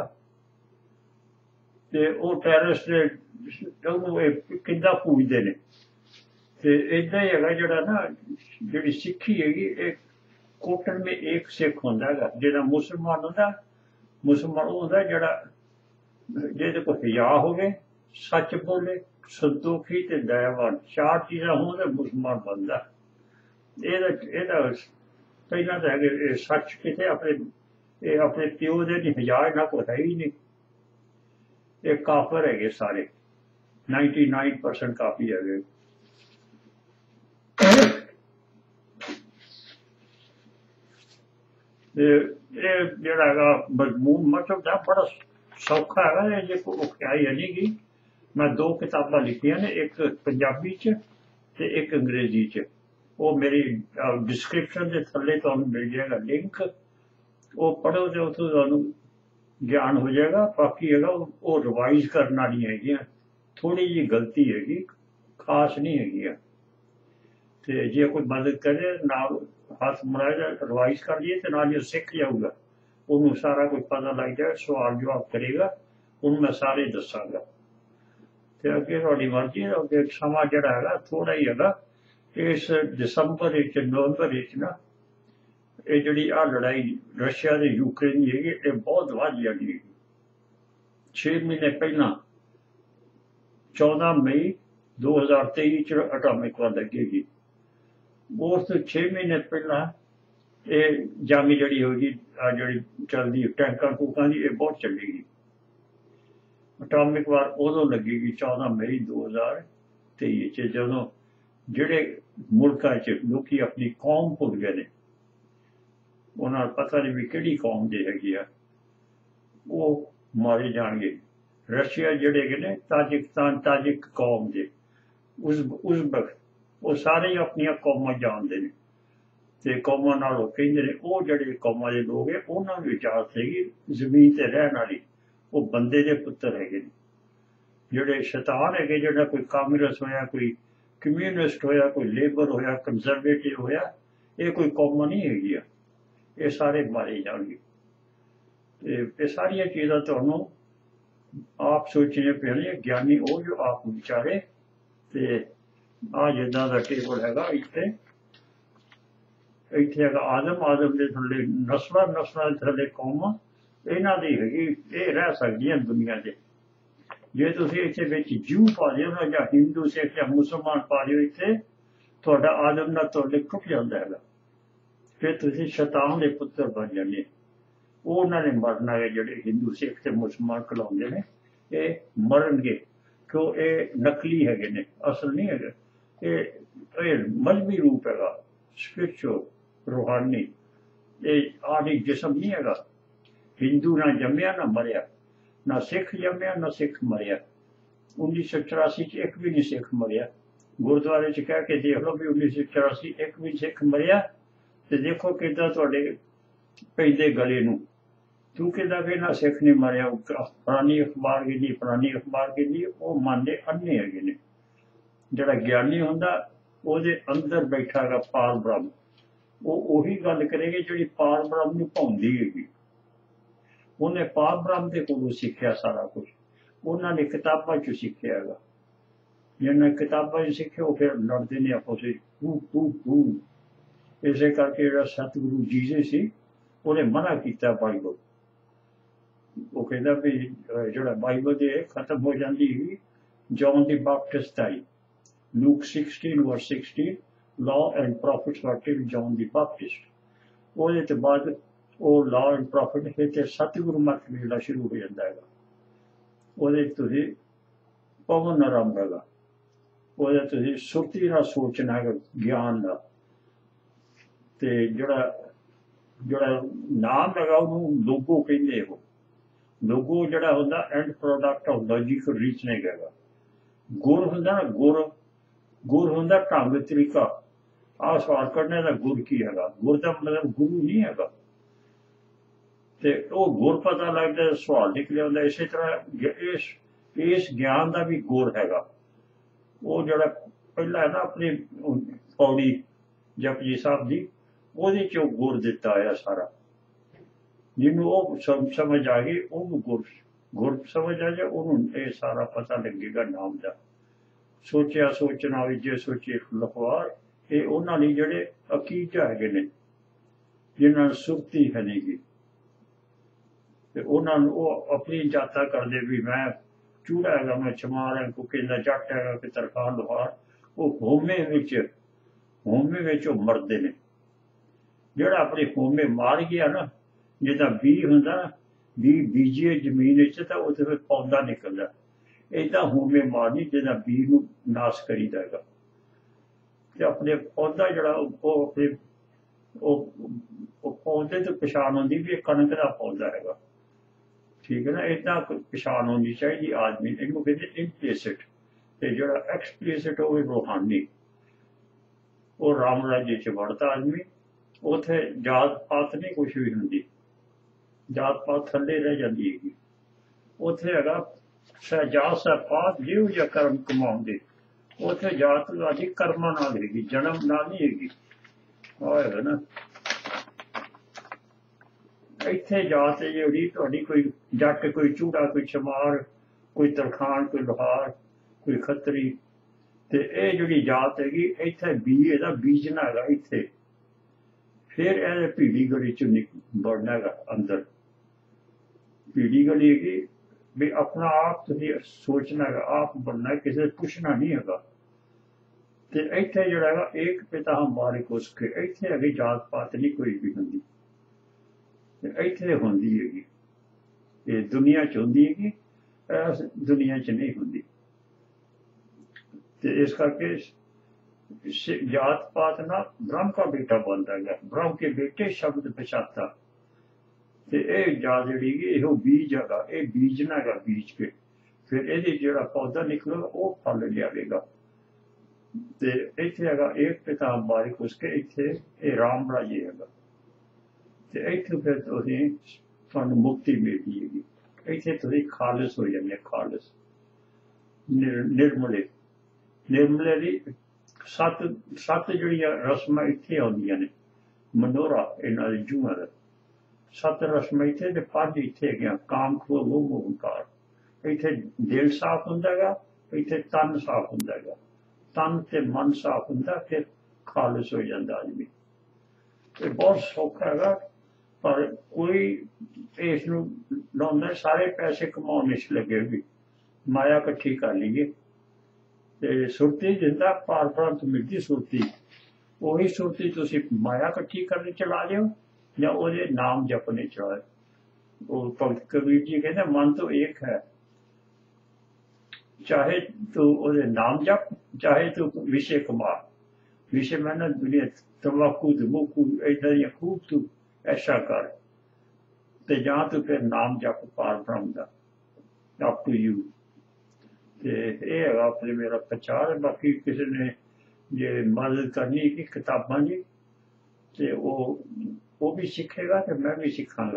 ਤੇ ਉਹ ਟੈਰਰਿਸਟ ਦੇ ਉਹਨੂੰ ਇਹ ਕਿੱਦਾਂ ਪੂਜਦੇ ਨੇ। ਤੇ ਏਦਾਂ ਹੀ ਹੈਗਾ ਜਿਹੜਾ ਨਾ, ਜਿਹੜੀ ਸਿੱਖੀ ਹੈਗੀ ਇਹ कोटन में एक सिख होंदा है जिहड़ा मुसलमान होंदा, मुसलमान वो होंदा जिहड़ा जिहदे कोल हिया होवे, सच बोले, संतोखी ते दयावान, चार चीज़ां होण ते मुसलमान बनदा। ਇਹਦਾ ਪਹਿਲਾਂ ਤਾਂ ਹੈਗੇ ਇਹ ਸੱਚ ਕਿਤੇ ਇਹ ਆਪਣੇ ਪਿਓ ਦੇ ਨਹੀਂ, हिया ਇਹਨਾਂ ਕੋਲ ਹੈ ਹੀ ਨਹੀਂ। ਇਹ ਕਾਫਰ ਹੈਗੇ ਸਾਰੇ, 99% ਕਾਫੀ ਹੈਗੇ। ਇਹ ਜਿਹੜਾ ਹੈਗਾ ਮਜ਼ਮੂਨ ਮਤਲਬ ਦਾ ਬੜਾ ਸੌਖਾ ਹੈਗਾ, ਇਹ ਜੇ ਕੋਈ ਔਖਿਆਈ ਹੈ ਨਹੀਂ ਗੀ। ਮੈਂ 2 ਕਿਤਾਬਾਂ ਲਿਖੀਆਂ ਨੇ, ਇੱਕ ਪੰਜਾਬੀ 'ਚ ਤੇ ਇੱਕ ਅੰਗਰੇਜ਼ੀ 'ਚ। ਉਹ ਮੇਰੀ ਡਿਸਕ੍ਰਿਪਸ਼ਨ ਦੇ ਥੱਲੇ ਤੁਹਾਨੂੰ ਮਿਲ ਜਾਏਗਾ ਲਿੰਕ, ਉਹ ਪੜ੍ਹੋ ਤੇ ਉੱਥੋਂ ਤੁਹਾਨੂੰ ਗਿਆਨ ਹੋ ਜਾਏਗਾ। ਬਾਕੀ ਹੈਗਾ ਉਹ ਰਿਵਾਈਜ਼ ਕਰਨ ਵਾਲੀਆਂ ਹੈਗੀਆਂ, ਥੋੜ੍ਹੀ ਜਿਹੀ ਗਲਤੀ ਹੈਗੀ, ਖਾਸ ਨਹੀਂ ਹੈਗੀਆਂ। ਤੇ ਜੇ ਕੋਈ ਮਦਦ ਕਰੇ ਨਾਲ ਹੱਥ ਮਰਾਇਆ ਰਿਵਾਈਜ਼ ਕਰ ਲਈਏ ਤੇ ਨਾਲ ਹੀ ਸਿੱਖ ਜਾਊਗਾ, ਉਹਨੂੰ ਸਾਰਾ ਕੁਝ ਪਤਾ ਲੱਗ ਜਾਏਗਾ, ਸਵਾਲ ਜਵਾਬ ਕਰੇਗਾ, ਉਹਨੂੰ ਮੈਂ ਸਾਰੇ ਦੱਸਾਂਗਾ। ਤੇ ਅੱਗੇ ਤੁਹਾਡੀ ਮਰਜ਼ੀ ਹੈ। ਅੱਗੇ ਸਮਾਂ ਜਿਹੜਾ ਹੈਗਾ ਥੋੜ੍ਹਾ ਹੀ ਹੈਗਾ। ਇਸ ਦਸੰਬਰ ਵਿੱਚ, ਨਵੰਬਰ ਵਿੱਚ ਨਾ ਇਹ ਜਿਹੜੀ ਆਹ ਲੜਾਈ ਰਸ਼ੀਆ ਤੇ ਯੂਕਰੇਨ ਦੀ ਹੈਗੀ, ਇਹ ਬਹੁਤ ਵੱਧ ਜਾਂਦੀ ਹੈਗੀ। 6 ਮਹੀਨੇ ਪਹਿਲਾਂ 14 ਮਈ 2023 ਚ ਅਟੋਮਿਕ ਵਾਰ ਲੱਗੇਗੀ। ਉਸ ਤੋਂ 6 ਮਹੀਨੇ ਪਹਿਲਾਂ ਇਹ ਜੰਗ ਜਿਹੜੀ ਹੋਗੀ, ਜਿਹੜੀ ਚੱਲਦੀ ਟੈਂਕਾਂ ਟੂਕਾਂ ਦੀ, ਇਹ ਬਹੁਤ ਚੱਲੇਗੀ। ਅਟੋਮਿਕ ਵਾਰ ਉਦੋਂ ਲੱਗੇਗੀ 14 ਮਈ 2023 ਚ, ਜਦੋਂ ਜਿਹੜੇ ਮੁਲਕਾਂ 'ਚ ਲੋਕੀ ਆਪਣੀ ਕੌਮ ਭੁੱਲ ਗਏ ਨੇ, ਉਹਨਾਂ ਨੂੰ ਪਤਾ ਨਹੀਂ ਵੀ ਕਿਹੜੀ ਕੌਮ ਦੇ ਹੈਗੀ ਆ, ਉਹ ਮਾਰੇ ਜਾਣਗੇ। ਰਸ਼ੀਆ ਜਿਹੜੇ ਹੈਗੇ ਨੇ, ਤਾਜਿਕਸਤਾਨ, ਤਾਜਿਕ ਕੌਮ ਦੇ, ਉਜ਼ਬਕ, ਉਹ ਸਾਰੇ ਆਪਣੀਆਂ ਕੌਮਾਂ ਜਾਣਦੇ ਨੇ ਤੇ ਕੌਮਾਂ ਨਾਲ ਉਹ ਕਹਿੰਦੇ ਨੇ। ਉਹ ਜਿਹੜੇ ਕੌਮਾਂ ਦੇ ਲੋਕ ਹੈ, ਉਹਨਾਂ ਨੂੰ ਇਜਾਜ਼ਤ ਹੈਗੀ ਜ਼ਮੀਨ ਤੇ ਰਹਿਣ ਵਾਲੀ, ਉਹ ਬੰਦੇ ਦੇ ਪੁੱਤਰ ਹੈਗੇ ਨੇ। ਜਿਹੜੇ ਸ਼ੈਤਾਨ ਹੈਗੇ, ਜਿਹੜਾ ਕੋਈ ਕਾਂਗਰਸ ਹੋਇਆ, ਕੋਈ ਕਮਿਊਨਿਸਟ ਹੋਇਆ, ਕੋਈ ਲੇਬਰ ਹੋਇਆ, ਕੰਜ਼ਰਵੇਟਿਵ ਹੋਇਆ, ਇਹ ਕੋਈ ਕੌਮਾਂ ਨਹੀਂ ਹੈਗੀਆਂ, ਇਹ ਸਾਰੇ ਮਾਰੇ ਜਾਣਗੇ। ਤੇ ਇਹ ਸਾਰੀਆਂ ਚੀਜ਼ਾਂ ਤੁਹਾਨੂੰ ਆਪ ਸੋਚਣੀਆਂ ਪੈਣੀਆਂ। ਗਿਆਨੀ ਉਹ ਜੋ ਆਪ ਵਿਚਾਰੇ। ਤੇ ਆ ਜਿੱਦਾਂ ਦਾ ਟੇਬਲ ਹੈਗਾ, ਇੱਥੇ ਹੈਗਾ ਆਦਮ ਦੇ ਥੱਲੇ ਨਸਲਾਂ ਦੇ ਥੱਲੇ ਕੌਮਾਂ, ਇਹਨਾਂ ਦੀ ਹੈਗੀ, ਇਹ ਰਹਿ ਸਕਦੀਆਂ ਦੁਨੀਆ 'ਚ। ਜੇ ਤੁਸੀਂ ਇੱਥੇ ਵਿੱਚ ਜੂ ਪਾ ਦਿਓ ਨਾ, ਜਾਂ ਹਿੰਦੂ, ਸਿੱਖ ਜਾਂ ਮੁਸਲਮਾਨ ਪਾ ਦਿਓ, ਇੱਥੇ ਤੁਹਾਡਾ ਆਦਮ ਨਾਲ ਤੁਹਾਡੇ ਟੁੱਟ ਜਾਂਦਾ ਹੈਗਾ। ਫਿਰ ਤੁਸੀਂ ਸ਼ੈਤਾਨ ਦੇ ਪੁੱਤਰ ਬਣ ਜਾਂਦੇ। ਉਹ ਉਹਨਾਂ ਨੇ ਮਰਨਾ ਹੈ, ਜਿਹੜੇ ਹਿੰਦੂ, ਸਿੱਖ ਤੇ ਮੁਸਲਮਾਨ ਕਹਿਲਾਉਂਦੇ ਨੇ, ਇਹ ਮਰਨਗੇ, ਕਿਉਂ ਇਹ ਨਕਲੀ ਹੈਗੇ ਨੇ, ਅਸਲ ਨਹੀਂ ਹੈਗਾ। ਇਹ ਮਜ਼ਹਬੀ ਰੂਪ ਹੈਗਾ, ਸਪਿਰਿਚੁਅਲ, ਰੂਹਾਨੀ। ਇਹ ਆਦਿ ਜਿਸਮ ਨਹੀਂ ਹੈਗਾ। ਹਿੰਦੂ ਨਾ ਜੰਮਿਆ ਨਾ ਮਰਿਆ, ਨਾ ਸਿੱਖ ਜੰਮਿਆ ਨਾ ਸਿੱਖ ਮਰਿਆ। 1984 ਚ ਇੱਕ ਵੀ ਨਹੀਂ ਸਿੱਖ ਮਰਿਆ। ਗੁਰਦੁਆਰੇ ਚ ਕਹਿ ਕੇ ਦੇਖ ਲਓ ਵੀ 1984 ਇੱਕ ਵੀ ਸਿੱਖ ਮਰਿਆ, ਤੇ ਦੇਖੋ ਕਿੱਦਾਂ ਤੁਹਾਡੇ ਪੈਂਦੇ ਗਲੇ ਨੂੰ। ਤੂੰ ਕਿੱਦਾਂ ਵੀ ਨਾ ਸਿੱਖ ਨਹੀਂ ਮਰਿਆ, ਪੁਰਾਣੀ ਅਖਬਾਰ ਗਿੱਲੀ, ਉਹ ਮੰਨਦੇ ਅੰਨੇ ਹੈਗੇ ਨੇ। ਜਿਹੜਾ ਗਿਆਨੀ ਹੁੰਦਾ, ਉਹਦੇ ਅੰਦਰ ਬੈਠਾ ਹੈਗਾ ਪਾਰਬ੍ਰਹਮ, ਉਹ ਉਹੀ ਗੱਲ ਕਰੇਗੀ ਜਿਹੜੀ ਪਾਰਬ੍ਰਹਮ ਨੂੰ ਭਾਉਂਦੀ ਹੈਗੀ। ਉਹਨੇ ਪਾਰਬ੍ਰਹਮ ਦੇ ਕੋਲੋਂ ਸਿੱਖਿਆ ਸਾਰਾ ਕੁਝ, ਉਹਨਾਂ ਨੇ ਕਿਤਾਬਾਂ 'ਚ ਸਿੱਖਿਆ ਹੈਗਾ। ਜਿਹਨਾਂ ਕਿਤਾਬਾਂ 'ਚ ਸਿੱਖਿਆ, ਉਹ ਫਿਰ ਲੜਦੇ ਨੇ ਆਪਸ ਵਿੱਚ, ਤੂੰ। ਇਸੇ ਕਰਕੇ ਜਿਹੜਾ ਸਤਿਗੁਰੂ ਜੀਸਸ ਸੀ, ਉਹਨੇ ਮਨਾ ਕੀਤਾ ਬਾਈਬਲ। ਉਹ ਕਹਿੰਦਾ ਵੀ ਜਿਹੜਾ ਬਾਈਬਲ ਦੇ ਖਤਮ ਹੋ ਜਾਂਦੀ ਸੀ, ਜੌਨ ਦੀ ਬੈਪਟਿਸਟ ਆਈ, Luke 16:16, law and prophets were till John the Baptist। ਉਹਦੇ ਤੋਂ ਬਾਅਦ ਉਹ law and prophet ਹੈ ਤੇ ਸਤਿਗੁਰੂ ਮਤ ਮਿਲਣਾ ਸ਼ੁਰੂ ਹੋ ਜਾਂਦਾ ਹੈਗਾ। ਉਹਦੇ ਤੁਸੀਂ ਪਵਨ ਆਰੰਭ ਹੈਗਾ, ਉਹਦੇ ਤੁਸੀਂ ਸੁਰਤੀ ਨਾਲ ਸੋਚਣਾ ਹੈਗਾ, ਗਿਆਨ ਦਾ। ਤੇ ਜਿਹੜਾ ਨਾਮ ਹੈਗਾ, ਉਹਨੂੰ ਲੋਗੋ ਕਹਿੰਦੇ। ਉਹ ਲੋਗੋ ਜਿਹੜਾ ਹੁੰਦਾ, end product of logical reasoning ਹੈਗਾ। ਗੁਰ ਹੁੰਦਾ ਨਾ, ਗੁਰ ਹੁੰਦਾ ਢੰਗ ਤਰੀਕਾ। ਆਹ ਸਵਾਲ ਕਰਨੇ ਦਾ ਗੁਰ ਕੀ ਹੈਗਾ? ਗੁਰ ਦਾ ਮਤਲਬ ਗੁਰੂ ਨਹੀਂ ਹੈਗਾ। ਤੇ ਉਹ ਗੁਰ ਪਤਾ ਲੱਗਦਾ, ਸਵਾਲ ਨਿਕਲਿਆ ਹੁੰਦਾ। ਇਸੇ ਤਰ੍ਹਾਂ ਇਸ ਗਿਆਨ ਦਾ ਵੀ ਗੁਰ ਹੈਗਾ। ਉਹ ਜਿਹੜਾ ਪਹਿਲਾਂ ਹੈ ਨਾ, ਆਪਣੀ ਪੌੜੀ ਜਪਜੀ ਸਾਹਿਬ ਦੀ, ਉਹਦੇ 'ਚ ਉਹ ਗੁਰ ਦਿੱਤਾ ਹੋਇਆ ਸਾਰਾ। ਜਿਹਨੂੰ ਉਹ ਸਮਝ ਆ ਗਈ, ਉਹਨੂੰ ਗੁਰ ਸਮਝ ਆ ਜਾਏ, ਉਹਨੂੰ ਇਹ ਸਾਰਾ ਪਤਾ ਲੱਗੇਗਾ ਨਾਮ ਦਾ। ਸੋਚਿਆ ਸੋਚਣਾ ਵੀ ਜੇ ਸੋਚੇ ਲਖਵਾਰ, ਇਹ ਉਹਨਾਂ ਲਈ ਜਿਹੜੇ ਅਕੀਦ ਹੈਗੇ ਨੇ। जिन्होंने सुरती है नहीं गी ते उन्होंने वो अपनी जाता करते भी मैं चूड़ा है मैं चमार है कोई कहता जट है कोई तरखान लोहार वो होमे विच मरते ने जोड़ा अपने होमे मार गया ना जिदा बी होंदा बी बीजिए जमीन तो उस पौधा निकलता इदा होमे मारनी जिदा बी नूं नाश करीदा है ते अपने पौधा जड़ा वो अपने पौधे तो पछाण होंदी भी कणक का पौधा है ठीक है ना इदा पछाण होनी चाहिए आदमी इनू कहते इम्पलीसिट ते जोड़ा एक्सप्लीसिट हो रूहानी वो राम राज्य च बढ़ता आदमी उथे जात पात नहीं कुछ भी होंगी जात पात थले रह जाती है उथे है सहजात सहपात जिहो जिहा कर्म कमाउंदे उथे जात आदि कर्मा नाल हैगी जन्म नाल नहीं हैगी है ना इत्थे जात है जी तुहाडी कोई जट कोई चूड़ा कोई चमार कोई तरखान कोई लोहार कोई खतरी ते ये जिहड़ी जात हैगी इत्थे बी इहदा बीजना हैगा इत्थे फिर इहदे भीड़ी गली च बढ़ना हैगा अंदर भीड़ी गली हैगी भी अपना आप तुसीं सोचना है आप बनना है किसी पुछना नहीं है ते इत्थे जिहड़ा हैगा एक पिता हमारे को उसके इत्थे हैगी जात पात नहीं कोई भी होंदी इत्थे होंदी हैगी ये दुनिया च होंदी हैगी इस दुनिया च नहीं होंदी ते इस करके जात पात ना ब्रह्म का बेटा बनता है ब्रह्म के बेटे शब्द पछाता ते ये जात जिहड़ी इहो बीज हैगा ये बीजना हैगा बीज के फिर ये जिहड़ा पौधा निकलेगा वो फल लियावेगा ते इत्थे हैगा एक पिता बारिक उसके इत्थे ये राम राज्य हैगा ते इत्थे फिर तुसीं तुहानूं मुक्ति मिलदी हैगी इत्थे तुसीं खालिस हो जांदे खालिस निर्मले निर्मले दी सत्त जिहड़ियां रस्मां इत्थे आउंदियां ने मनोरा इन्हां दे जूहां दा सत्त रस्मां इत्थे ते पंज इत्थे हैगियां काम क्रोध लोभ ओंकार इत्थे दिल साफ हुंदा हैगा इत्थे तन साफ हुंदा हैगा तन ते मन साफ हुंदा फिर खालिस हो जांदा आदमी ते बहुत सौखा हैगा पर कोई इस नूं लाउंदा सारे पैसे कमाउण इस लगे भी माया इकट्ठी कर लईए ते सुरती जिंदा पार तो मिलती सुरती वही सुरती तुसीं माया इकट्ठी करने चला लिओ या ਉਹਦੇ नाम जपने चलाए वो भगत कबीर जी कहते मन तो एक है चाहे तू ਉਹਦੇ नाम जप चाहे तू विषय कमा विषय में ना दुनिया तंबाकू तंबूकू इदा दी खूब तू ऐसा कर ते जां तू फिर नाम जप पारब्रह्म दा अप टू यू ते ये है अपने मेरा प्रचार है बाकी किसी ने जे मदद करनी की किताबां जी ते वो भी सीखेगा तो मैं भी सीखांगा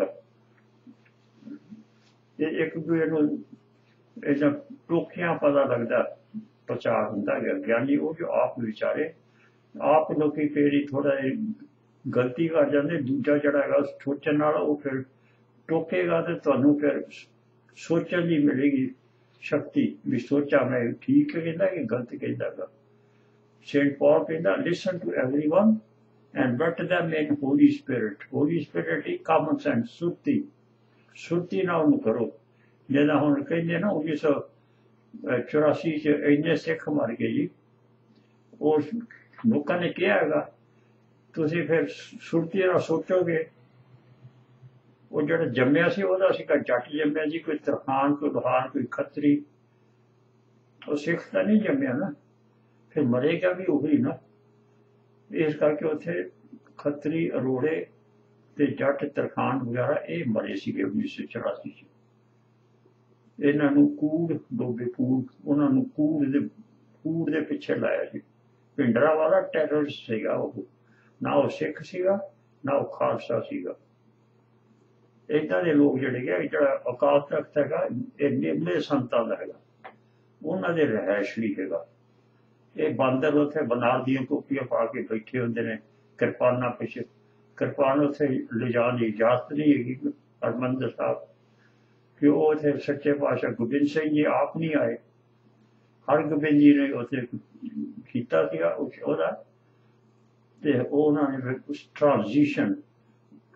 एक दूसरे नूं ऐसा टोखियां पता लगता प्रचार होंदा है ज्ञानी वो जो आप विचारे आप लोग कई थोड़ा गलती कर जाते दूजा जड़ा है सोचने वाला वो फिर टोकेगा तो तुहानूं फिर सोचने की मिलेगी शक्ति भी सोचा मैं ठीक कहता कि गलत कहता सेंट पॉल कहता listen to everyone and wet them in Holy Spirit. Holy Spirit is common sense, सुरती ना उन्हें करो जिदा हम कहते ना 1984 च इन्ने सिख मर गए जी और लोगों ने क्या है तुसीं फिर सुरती ना सोचोगे वो जो जम्मिया सी ओहदा सीगा जट जम्मिया जी कोई तरखान कोई लोहार कोई खतरी वो सिख तो नहीं जम्मिया ना फिर मरेगा भी वही ना इस करके उत्थे खतरी अरोड़े ते जट तरखान वगैरह ये मरे सीगे 1984 च इन्हां नूं कूड़ डोबे कूड़ उन्हां नूं कूड़ दे पिछे लाया जी पिंडरा वाला टैररिस्ट सीगा वो ना वो सिख सीगा ना वो खालसा सीगा इदां दे लोग जिहड़े है जिहड़ा अकाल तख्त हैगा ये निरले संतां दा हैगा उन्हां दे रहायश नहीं हैगा ये बांदर उत्थे बनार दियां टोपियां पा के बैठे होंदे ने किरपाना पिछे किरपान उत्थे लिजाण दी इजाजत नहीं हैगी हरमंदिर साहब कि वो उत्थे सच्चे पातशाह गोबिंद सिंह जी आप नहीं आए हरगोबिंद जी ने उत्थे कीता सीगा ओहदा ते उन्होंने उस ट्रांजिशन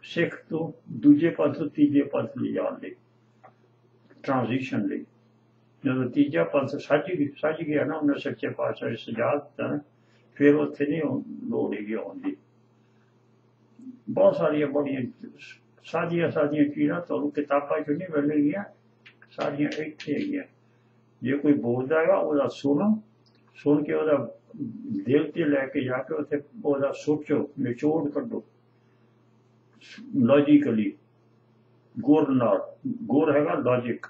सिख तो दूजे पंथ तो तीजे पंथ ले जाने ट्रांजिशन ले जो तीजा पंथ सज गया ना उन्हें सच्चे पातशाह सजा दिता ना फिर उत्थे नहीं लोड़ ही आउंदी बहुत सारिया बड़िया सादियां सादियां चीज़ां तुहानूं किताबां चों नहीं मिलणगियां सारियां इत्थे हैगियां जे कोई बोलदा है ਉਹਦਾ सुन के ਉਹਦਾ दिल ते लैके जाके उत्थे ਉਹਦਾ सोचो निचोड़ कड्डो लॉजिकली गुर नाल गुर हैगा लॉजिक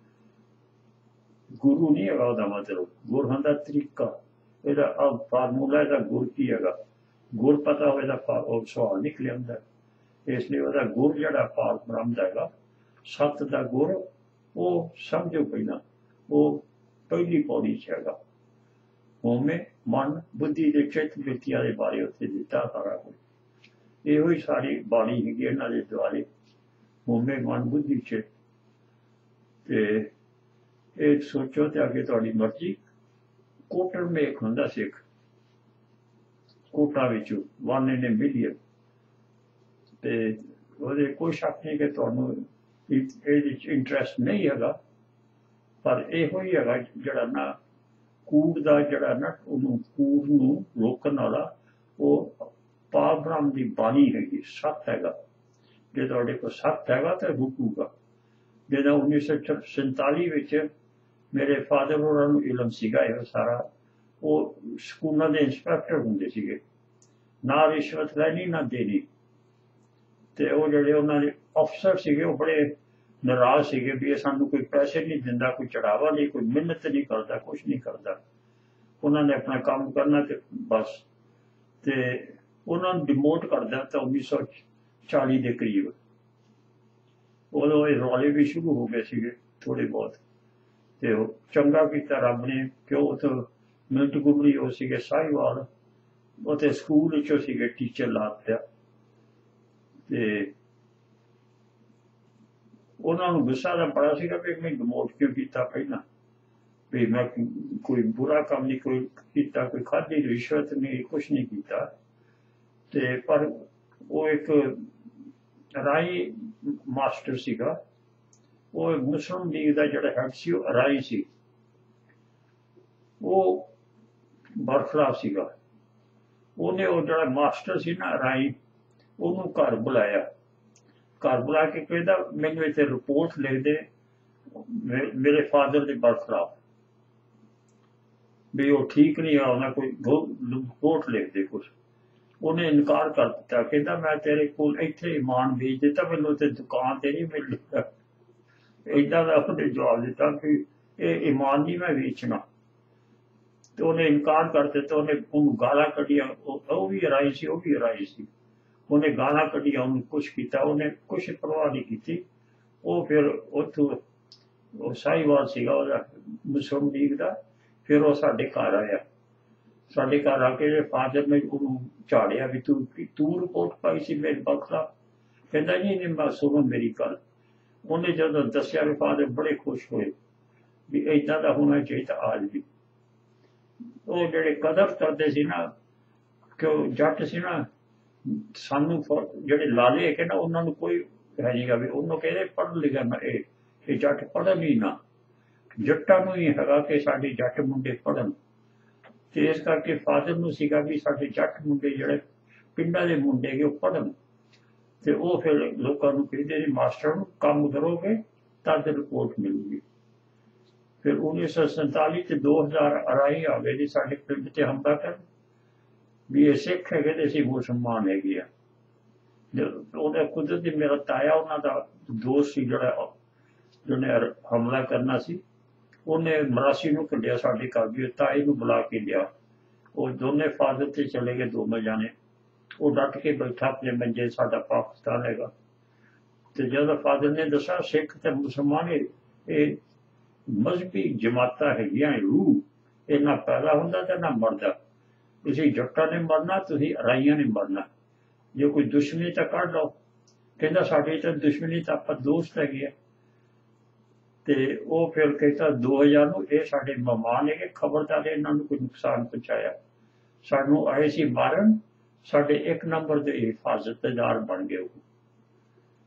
गुरु नहीं हैगा ਉਹਦਾ मतलब गुर ਹੁੰਦਾ तरीका ਇਹਦਾ फार्मूला ਇਹਦਾ गुर की हैगा गुर पता होवे ਤਾਂ ਉਹ सवाल निकल आंदा इसलिए ਉਹਦਾ गुर ਜਿਹੜਾ ParBrahm ਦਾ ਹੈਗਾ सत ਦਾ गुर ਉਹ समझो पहला वो पहली पौड़ी च हैगा होमे मन बुद्धि के चित्त वृत्तियां के बारे उत्थे दिता सारा कुछ इहो ही सारी बाणी हैगी इन्हां दे दुआरे होमे मन बुद्धि चित्त ते एक सोचो ते अगे तुहाडी मर्जी कोटर मेक हुंदा सिख कोटा विचों 1 in a million ते ਉਹਦੇ कोई शक नहीं कि तुहानूं ਇਹਦੇ ਚ इंटरस्ट नहीं हैगा पर ਇਹੋ ਹੀ ਹੈਗਾ ਜਿਹੜਾ ਨਾ कूड़ का जड़ा ना कूड़ नूं रोकण वाला वो ParBrahm की बाणी हैगी सत हैगा जे तुहाडे कोल सत हैगा तो रुकूगा जो 1947 मेरे फादर होरां नूं इलम सीगा इह सारा वो स्कूलों के इंस्पैक्टर हुंदे सीगे ना रिश्वत लैनी ना देनी ते वो जिहड़े उन्हां दे अफसर सीगे वो बड़े नाराज सीगे भी ये सानू कोई पैसे नहीं दिंदा कोई चढ़ावा नहीं कोई मिन्नत नहीं करता कुछ नहीं करता उन्होंने अपना काम करना ते बस ते उन्होंने डिमोट कर दिता 1940 के करीब उदों ये रौले भी शुरू हो गए सीगे थोड़े बहुत ते चंगा किया रब ने क्यों तो मिनट गुमरी वो सीगे साहिवाल उत्थे स्कूल चो सीगे टीचर ला दिया ते उन्होंने गुस्सा तो बड़ा सीगा भी मैं डिमोट क्यों किया पहला भी मैं कोई बुरा काम नहीं कोई किया कोई खाधी रिश्वत नहीं कुछ नहीं किया ते पर वो एक राई मास्टर सीगा वो मुस्लिम लीग का जिहड़ा हैड सी राई सी वो बरखलाफ सीगा उन्हें वो जिहड़ा मास्टर सी ना राई उन्होंने घर बुलाया घर बुला के कहता मैनू इतने रिपोर्ट लिख दे मेरे फादर के बरखलाफ भी वो ठीक नहीं है उन्हें कोई रिपोर्ट लिख दे कुछ उन्हें इनकार कर दिता कहता मैं तेरे को इत्थे ईमान बेच दिता मैनू तो दुकान से नहीं मिल रहा इदा का उन्हें जवाब दिता कि ये ईमान नहीं मैं बेचना तो उन्हें इनकार कर दिता उन्हें गाला कढ़िया वो भी हराई सी वो भी हराई सी उन्हें गाला कढ़िया उन्हें कुछ किया उन्हें कुछ परवाह नहीं की वो फिर उतों साहिवाल सीगा मुस्लिम लीग का फिर वो साडे घर आया साडे घर आके फादर ने उन्होंने झाड़िया भी तू रिपोर्ट पाई सी मेरे बखलाफ कहता जी नहीं मैं सुनो मेरी गल उन्हें जो दसिया भी फादर बड़े खुश होए भी इदा का होना चाहिए आज भी वो जेडे कदर करते सी ना क्यों जट सी ना सानू जेडे लाले है ना उन्होंने कोई है नहीं गा भी उन्होंने कहते पढ़ लिखा ना ये जट पढ़न ही ना जट्टां नूं ही हैगा कि साडे जट मुंडे पढ़न ते इस करके फादर नूं सीगा भी साडे जट मुंडे जिहड़े पिंडां दे मुंडे गे ओह पढ़न ते ओह फिर लोकां नूं कहंदे ने मास्टर नूं काम करोगे तद रिपोर्ट मिलूगी फिर 1947 ते 2000 अराई आ गए जी साडे पिंड ते हमला कर भी ये सिख है कि असीं मुसलमान हैगे आ ਉਹਦਾ ਕੁਦਰਤੀ मेरा ताया ਉਹਨਾਂ ਦਾ ਦੋਸਤ ਸੀ ਜਿਹੜਾ ਜਿਹਨੇ हमला करना सी ਉਹਨੇ ਮਰਾਸੀ ਨੂੰ ਕੱਢਿਆ ਸਾਡੇ ਘਰ ਵੀ ਤਾਏ ਨੂੰ ਬੁਲਾ ਕੇ ਲਿਆ ਉਹ ਦੋਨੇ ਫਾਦਰ ਤੇ ਚਲੇ ਗਏ ਦੋਵੇਂ ਜਾਣੇ ਉਹ ਡਟ ਕੇ ਬੈਠਾ ਆਪਣੇ ਮੰਜੇ ਸਾਡਾ ਪਾਕਿਸਤਾਨ ਹੈਗਾ ਤੇ ਜਦੋਂ ਫਾਦਰ ਨੇ ਦੱਸਿਆ ਸਿੱਖ ਤੇ ਮੁਸਲਮਾਨ ਇਹ ਮਜ਼ਹਬੀ ਜਮਾਤਾਂ ਹੈਗੀਆਂ ਰੂਹ ਇਹ ਨਾ ਪੈਦਾ ਹੁੰਦਾ ਤੇ ਨਾ ਮਰਦਾ ਤੁਸੀਂ ਜੱਟਾਂ ਨੇ ਮਰਨਾ ਤੁਸੀਂ ਅਰਾਈਆਂ ਨੇ ਮਰਨਾ जो कोई दुश्मनी तो कढ़ लो कहता साढ़े तो दुश्मनी तो आप दोस्त है तो वो फिर कहता 2000 में ये साढ़े मेहमान है खबरदार इन्होंने कोई नुकसान पहुँचाया सानू आए सी मारन साढ़े 1 नंबर के हिफाजतदार बन गए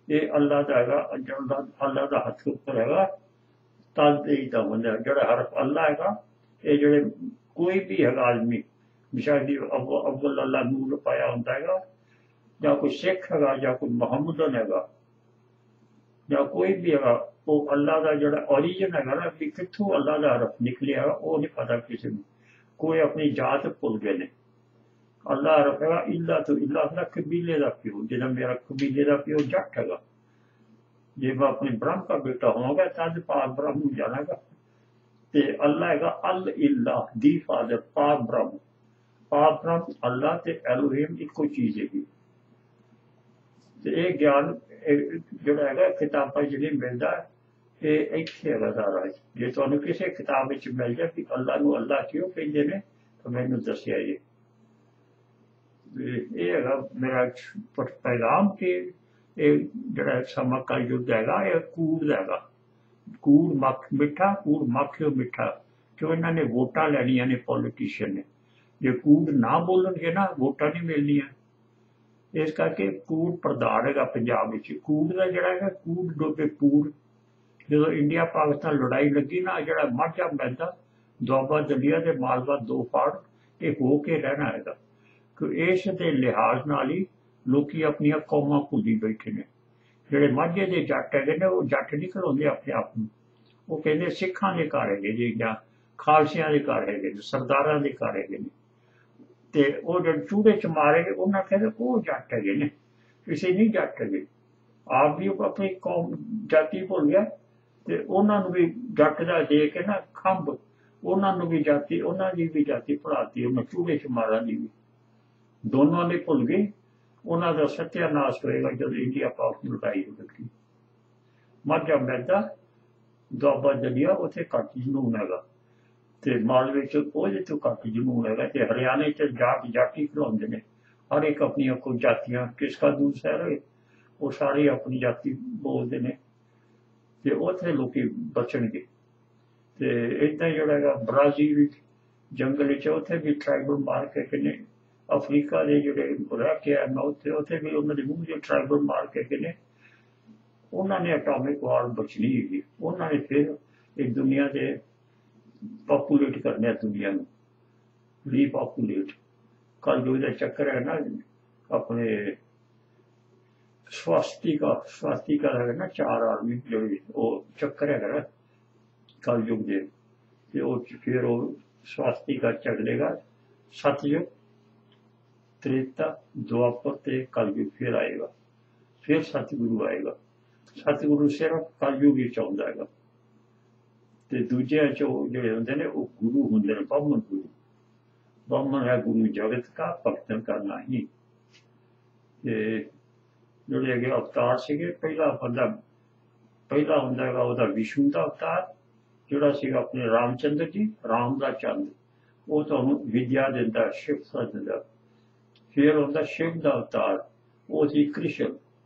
ये अल्लाह का हैगा, अल्लाह का हथ के उपर हैगा, तद दा बंदा जो हरफ अल्लाह हैगा। ये जो कोई भी हैगा आदमी शायद अव्वल अल्लाह नूर पाया होंदा हैगा, या कोई सिख हैगा, या कोई मुहम्मदन हैगा, या कोई भी हैगा, वो अल्लाह का जो ओरिजिन हैगा ना, भी कितों अल्लाह का हरफ निकलिया वो नहीं पता किसी को। कोई अपनी जात भुल गए ने। अल्लाह हरफ हैगा इला तो इला अपना कबीले का प्यो, जिन्हें मेरा कबीले का प्यो जट हैगा, जे मैं अपने ब्रह्म का बेटा होगा तब ParBrahm जानागा। ते अल्लाह हैगा Al-Ilah the father ParBrahm। ParBrahm अल्लाह ते Elohim इको चीज हैगी। ये ज्ञान जोड़ा है किताबा जी मिलता है, ये इत्थे है सारा। जे तुहानू किसी किताब मिल जाए कि अल्लाह नू अल्लाह क्यों कहते हैं तो मैनू दसिया जी। ये है मेरा पैगाम कि जोड़ा समा कलयुग हैगा, ये कूड़ हैगा। कूड़ मख मिठा, कूड़ मखियो मिठा, क्यों इन्होंने वोटां लैनिया ने पॉलिटिशियन ने। जे कूड़ ना बोलणगे ना वोटां नहीं मिलनियां। इस करके कूड़ प्रधान है पंजाब में। कूड़ का जोड़ा है कूड़ डोबे पूर, जो इंडिया पाकिस्तान लड़ाई लगी ना, जोड़ा माझा मैदा दुआबा दलिया के मालवा दो फाड़ ये हो के रहना है। कि इस दे लिहाज नाल ही लोग अपनी कौमां भुली बैठे ने। जोड़े माझे के जट है वो जट नहीं खलोंदे अपने आप को, वो कहते सिखां के घर है जी, या खालसियां के घर है, सरदारां के घर है। ते वो जो चूड़े च मारे उन्हें कहते वो जट है ने, किसी नहीं जट है। आप भी अपनी कौम जाति भुल गया, तो उन्होंने भी जट का दे के ना खंभ, उन्होंने भी जाति, उन्होंने भी जाति पढ़ाती, उन्हें चूड़े च मारा दी भी दोनों ने भुल गए। उन्होंने सत्यानाश होएगा जब इंडिया पाकिस्तान लड़ाई हो लगी। माझा मैदा दुआबा दलिया उत्थे घट जनून हैगा, ते मालवे च ओहदे तो घट जनून हैगा, ते हरियाणे च जाट जाटी खिलाउंदे ने। हर एक अपनी कोई जातियां किसका दूर शहर है वो सारे अपनी जाति बोलते हैं, ते उत्थे लोग बचणगे। ते इदां जोड़ा है ब्राजील जंगल च उत्थे भी ट्राइबल मार के किने, अफ्रीका के जोड़े रह के आए मैं उत्थे भी उन्होंने मूँह जो ट्राइबल मार के किने, उन्होंने एटॉमिक वार बचनी है। उन्होंने फिर एक दुनिया के पॉपूलेट करने दुनिया में रीपॉपूलेट। कल जो चक्कर है ना अपने स्वास्तिका है ना 4 आदमी जो वो चक्कर है ना कल युग के, फिर वो स्वास्तिका चलेगा सतयुग त्रेता द्वापर ते कलयुग फिर आएगा, फिर सतगुरु आएगा। सतगुरु सिर्फ कलयुग ही चाहता है, ते दूजे चो जोड़े होंगे ने वो गुरु होंगे ने ब्राह्मण गुरु। ब्राह्मण है गुरु जगत का, भक्तन का नहीं। जोड़े अगे अवतार से पहला बंदा पहला होंगे विष्णु का अवतार, जोड़ा अपने रामचंद्र जी, राम का चंद, वो तो विद्या देता शिव का दिता। फिर होंगे शिव का अवतार, वो सी कृष्ण।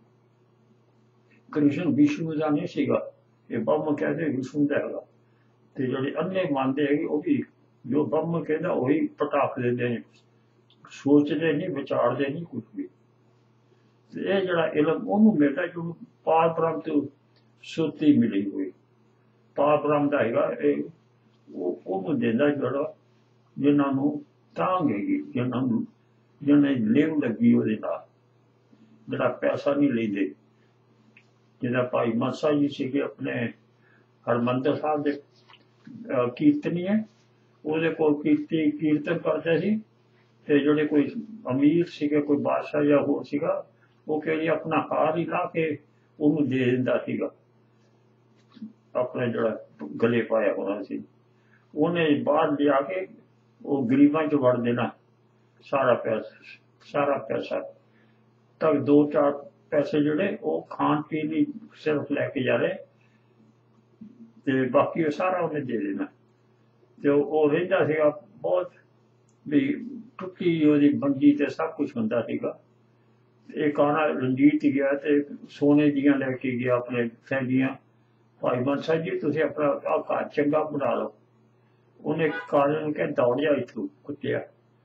कृष्ण विष्णु का नहीं सीगा, ये ब्रह्म कहते विष्णु का है। तो जोड़े अन्य मानते हैं वो भी जो ब्रह्म कहता वही पटाख देते हैं, सोचते नहीं विचारते नहीं कुछ भी। ये जरा इलम उन्होंने मिलता जो ParBrahm तो सुती मिली हुई। ParBrahm का है वो देता जोड़ा जिन्होंने तांग हैगी, जिन्हें लिव लगी वो जरा पैसा नहीं लेते। जिदा भाई मनसा जी से अपने हरमंदर साहब के कीर्तनी है, वो कीर्तन करते थे। ते जोड़े कोई अमीर से कोई बादशाह या हो सीगा, वो कह अपना हार ही ला के उन्होंने दे दिंदा सीगा, अपने जोड़ा गले पाया होना सी। उन्हें बाहर लिया के वो गरीबों च वड़ देना सारा पैसा तक 2-4 पैसे जोड़े वो खान पीन ही सिर्फ लैके जा रहे, ते बाकी सारा उन्हें दे देना। तो वो रहिंदा सीगा बहुत भी टुकी ओदी मंजी ते सब कुछ हुंदा सीगा। एक आना रंजीत गया तो सोने दियां लैके गया अपने थैलियां, भाई मनसा जी तुसीं अपना घर चंगा बना लो। उन्हें कारण कह दौड़िया इथों कुत्तिया,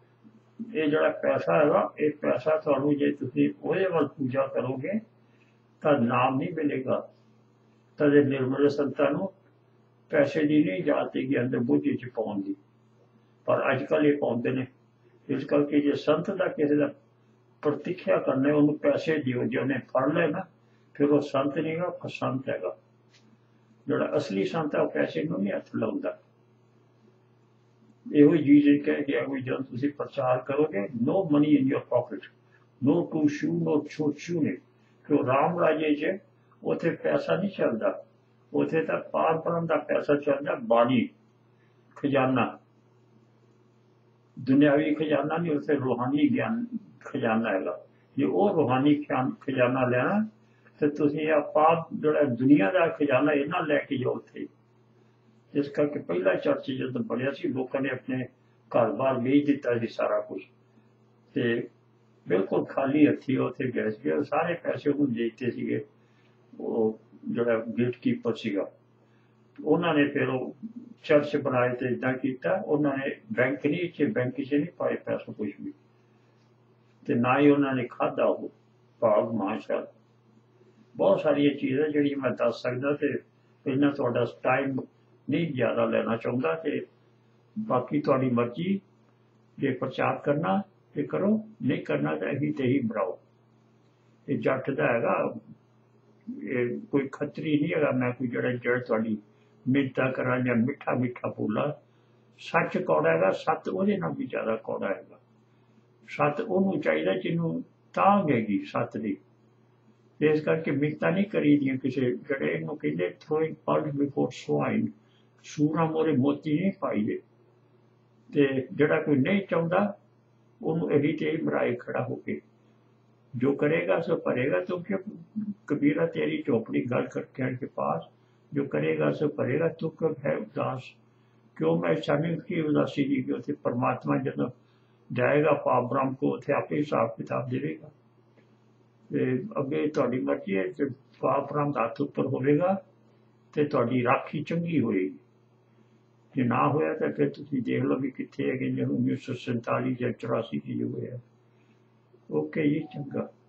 ये जड़ा पैसा है ये पैसा तुहानू जे तुसीं ओहदे वल पूजा करोगे ਤਾਂ ਨਾਮ ਨਹੀਂ ਮਿਲੇਗਾ। ਤਦੇ ਨਿਰਮਲ ਸੰਤਾਂ ਨੂੰ ਪੈਸੇ ਦੀ ਨਹੀਂ ਇਜਾਜ਼ਤ ਹੈਗੀ ਅੰਦਰ ਬੁੱਝੀ ਚ ਪਾਉਣ ਦੀ, ਪਰ ਅੱਜ ਕੱਲ੍ਹ ਇਹ ਪਾਉਂਦੇ ਨੇ। ਇਸ ਕਰਕੇ ਜੇ ਸੰਤ ਦਾ ਕਿਸੇ ਦਾ ਪ੍ਰਤੀਖਿਆ ਕਰਨਾ ਉਹਨੂੰ ਪੈਸੇ ਦਿਓ, ਜੇ ਉਹਨੇ ਫੜ ਲਿਆ ਨਾ ਫਿਰ ਉਹ ਸੰਤ ਨਹੀਂ ਗਾ, ਫਸੰਤ ਹੈਗਾ। ਜਿਹੜਾ ਅਸਲੀ ਸੰਤ ਹੈ ਉਹ ਪੈਸੇ ਨੂੰ ਨਹੀਂ ਹੱਥ ਲਾਉਂਦਾ। ਇਹੋ ਜਿਹੀ ਚੀਜ਼ ਕਹਿ ਗਿਆ ਵੀ ਜਦੋਂ ਤੁਸੀਂ ਪ੍ਰਚਾਰ ਕਰੋਗੇ, no money in your pocket, no two shoe, no ਛੋਟੂ ਨੇ। ਕਿਉਂ ਰਾਮ ਰਾਜੇ 'ਚ ਉੱਥੇ ਪੈਸਾ ਨਹੀਂ ਚੱਲਦਾ, ਉੱਥੇ ਤਾਂ ਪਾਰਬ੍ਰਹਮ ਦਾ ਪੈਸਾ ਚੱਲਦਾ, ਬਾਣੀ ਖਜ਼ਾਨਾ, ਦੁਨਿਆਵੀ ਖਜ਼ਾਨਾ ਨਹੀਂ, ਉੱਥੇ ਰੂਹਾਨੀ ਗਿਆਨ ਖਜ਼ਾਨਾ ਹੈਗਾ। ਜੇ ਉਹ ਰੂਹਾਨੀ ਖਜ਼ਾਨਾ ਲੈਣਾ ਤੇ ਤੁਸੀਂ ਪਾਪ ਜਿਹੜਾ ਦੁਨੀਆ ਦਾ ਖਜ਼ਾਨਾ ਇਹ ਨਾ ਲੈ ਕੇ ਜਾਓ ਉੱਥੇ। ਇਸ ਕਰਕੇ ਪਹਿਲਾ ਚਰਚ ਜਦੋਂ ਬਣਿਆ ਸੀ ਲੋਕਾਂ ਨੇ ਆਪਣੇ ਘਰ-ਬਾਰ ਵੇਚ ਦਿੱਤਾ ਸੀ ਸਾਰਾ ਕੁਝ, ਤੇ ਬਿਲਕੁਲ ਖਾਲੀ ਹੱਥੀਂ ਉੱਥੇ ਗਏ ਸੀਗੇ। ਸਾਰੇ ਪੈਸੇ ਉਹਨੂੰ ਦੇ ਦਿੱਤੇ ਸੀਗੇ, ਉਹ ਜਿਹੜਾ ਗੇਟ ਕੀਪਰ ਸੀਗਾ। ਉਹਨਾਂ ਨੇ ਫਿਰ ਉਹ ਚਰਚ ਬਣਾਏ ਤੇ ਇੱਦਾਂ ਕੀਤਾ, ਉਹਨਾਂ ਨੇ ਬੈਂਕ 'ਚ ਨਹੀਂ ਪਾਏ ਪੈਸੇ ਕੁਛ ਵੀ, ਤੇ ਨਾ ਹੀ ਉਹਨਾਂ ਨੇ ਖਾਧਾ ਉਹ ਭਾਗ ਮਾਸ਼ਾ। ਬਹੁਤ ਸਾਰੀਆਂ ਚੀਜ਼ਾਂ ਜਿਹੜੀਆਂ ਮੈਂ ਦੱਸ ਸਕਦਾ, ਤੇ ਇਹਨਾਂ ਤੁਹਾਡਾ ਟਾਈਮ ਨਹੀਂ ਜ਼ਿਆਦਾ ਲੈਣਾ ਚਾਹੁੰਦਾ, ਤੇ ਬਾਕੀ ਤੁਹਾਡੀ ਮਰਜ਼ੀ। ਜੇ ਪ੍ਰਚਾਰ ਕਰਨਾ ਤੇ ਕਰੋ, ਨਹੀਂ ਕਰਨਾ ਤਾਂ ਇਹੀ ਤੇ ਹੀ ਬਣਾਓ। ਇਹ ਜੱਟ ਦਾ ਹੈਗਾ, ਇਹ ਕੋਈ ਖੱਤਰੀ ਨਹੀਂ ਹੈਗਾ ਮੈਂ ਕੋਈ ਜਿਹੜਾ ਤੁਹਾਡੀ ਮਿੰਨਤਾਂ ਕਰਾਂ ਜਾਂ ਮਿੱਠਾ ਮਿੱਠਾ ਬੋਲਾਂ। ਸੱਚ ਕੌੜਾ ਹੈਗਾ, ਸੱਤ ਉਹਦੇ ਨਾਲ ਵੀ ਜ਼ਿਆਦਾ ਕੌੜਾ ਹੈਗਾ। ਸੱਤ ਉਹਨੂੰ ਚਾਹੀਦਾ ਜਿਹਨੂੰ ਤਾਂਘ ਹੈਗੀ ਸੱਤ ਦੀ। ਇਸ ਕਰਕੇ ਮਿੰਨਤਾਂ ਨਹੀਂ ਕਰੀਦੀਆਂ ਕਿਸੇ, ਜਿਹੜੇ ਇਹਨੂੰ ਕਹਿੰਦੇ ਥਰੋਇੰਗ ਪਰਲ ਬਿਫੋਰ ਸਵਾਈਨ, ਸੂਰਾਂ ਮੋਰੇ ਮੋਤੀ ਨਹੀਂ ਪਾਈਦੇ। ਤੇ ਜਿਹੜਾ ਕੋਈ ਨਹੀਂ ਚਾਹੁੰਦਾ ਉਹਨੂੰ ਇਹੀ ਤੇ ਹੀ ਮਰਾਏ ਖੜਾ ਹੋ ਕੇ, ਜੋ करेगा सो भरेगा। तुम क्यों कबीरा तेरी चौपड़ी गल करके के पास, जो करेगा सो भरेगा, तू क्यों है उदास। क्यों मैं शामिल की उदासी की, कि परमात्मा जब जाएगा पाप ब्रह्म को उसे आपे हिसाब किताब देगा। अगे तुहाडी मर्जी है, जो पाप ब्रह्म हथ उपर होगा तो तुहाडी राखी चंगी होएगी। जे ना होया तो फिर तुसीं देख लो भी कित्थे है, 1947 या 84 की जो होया। ओके जी, चंगा।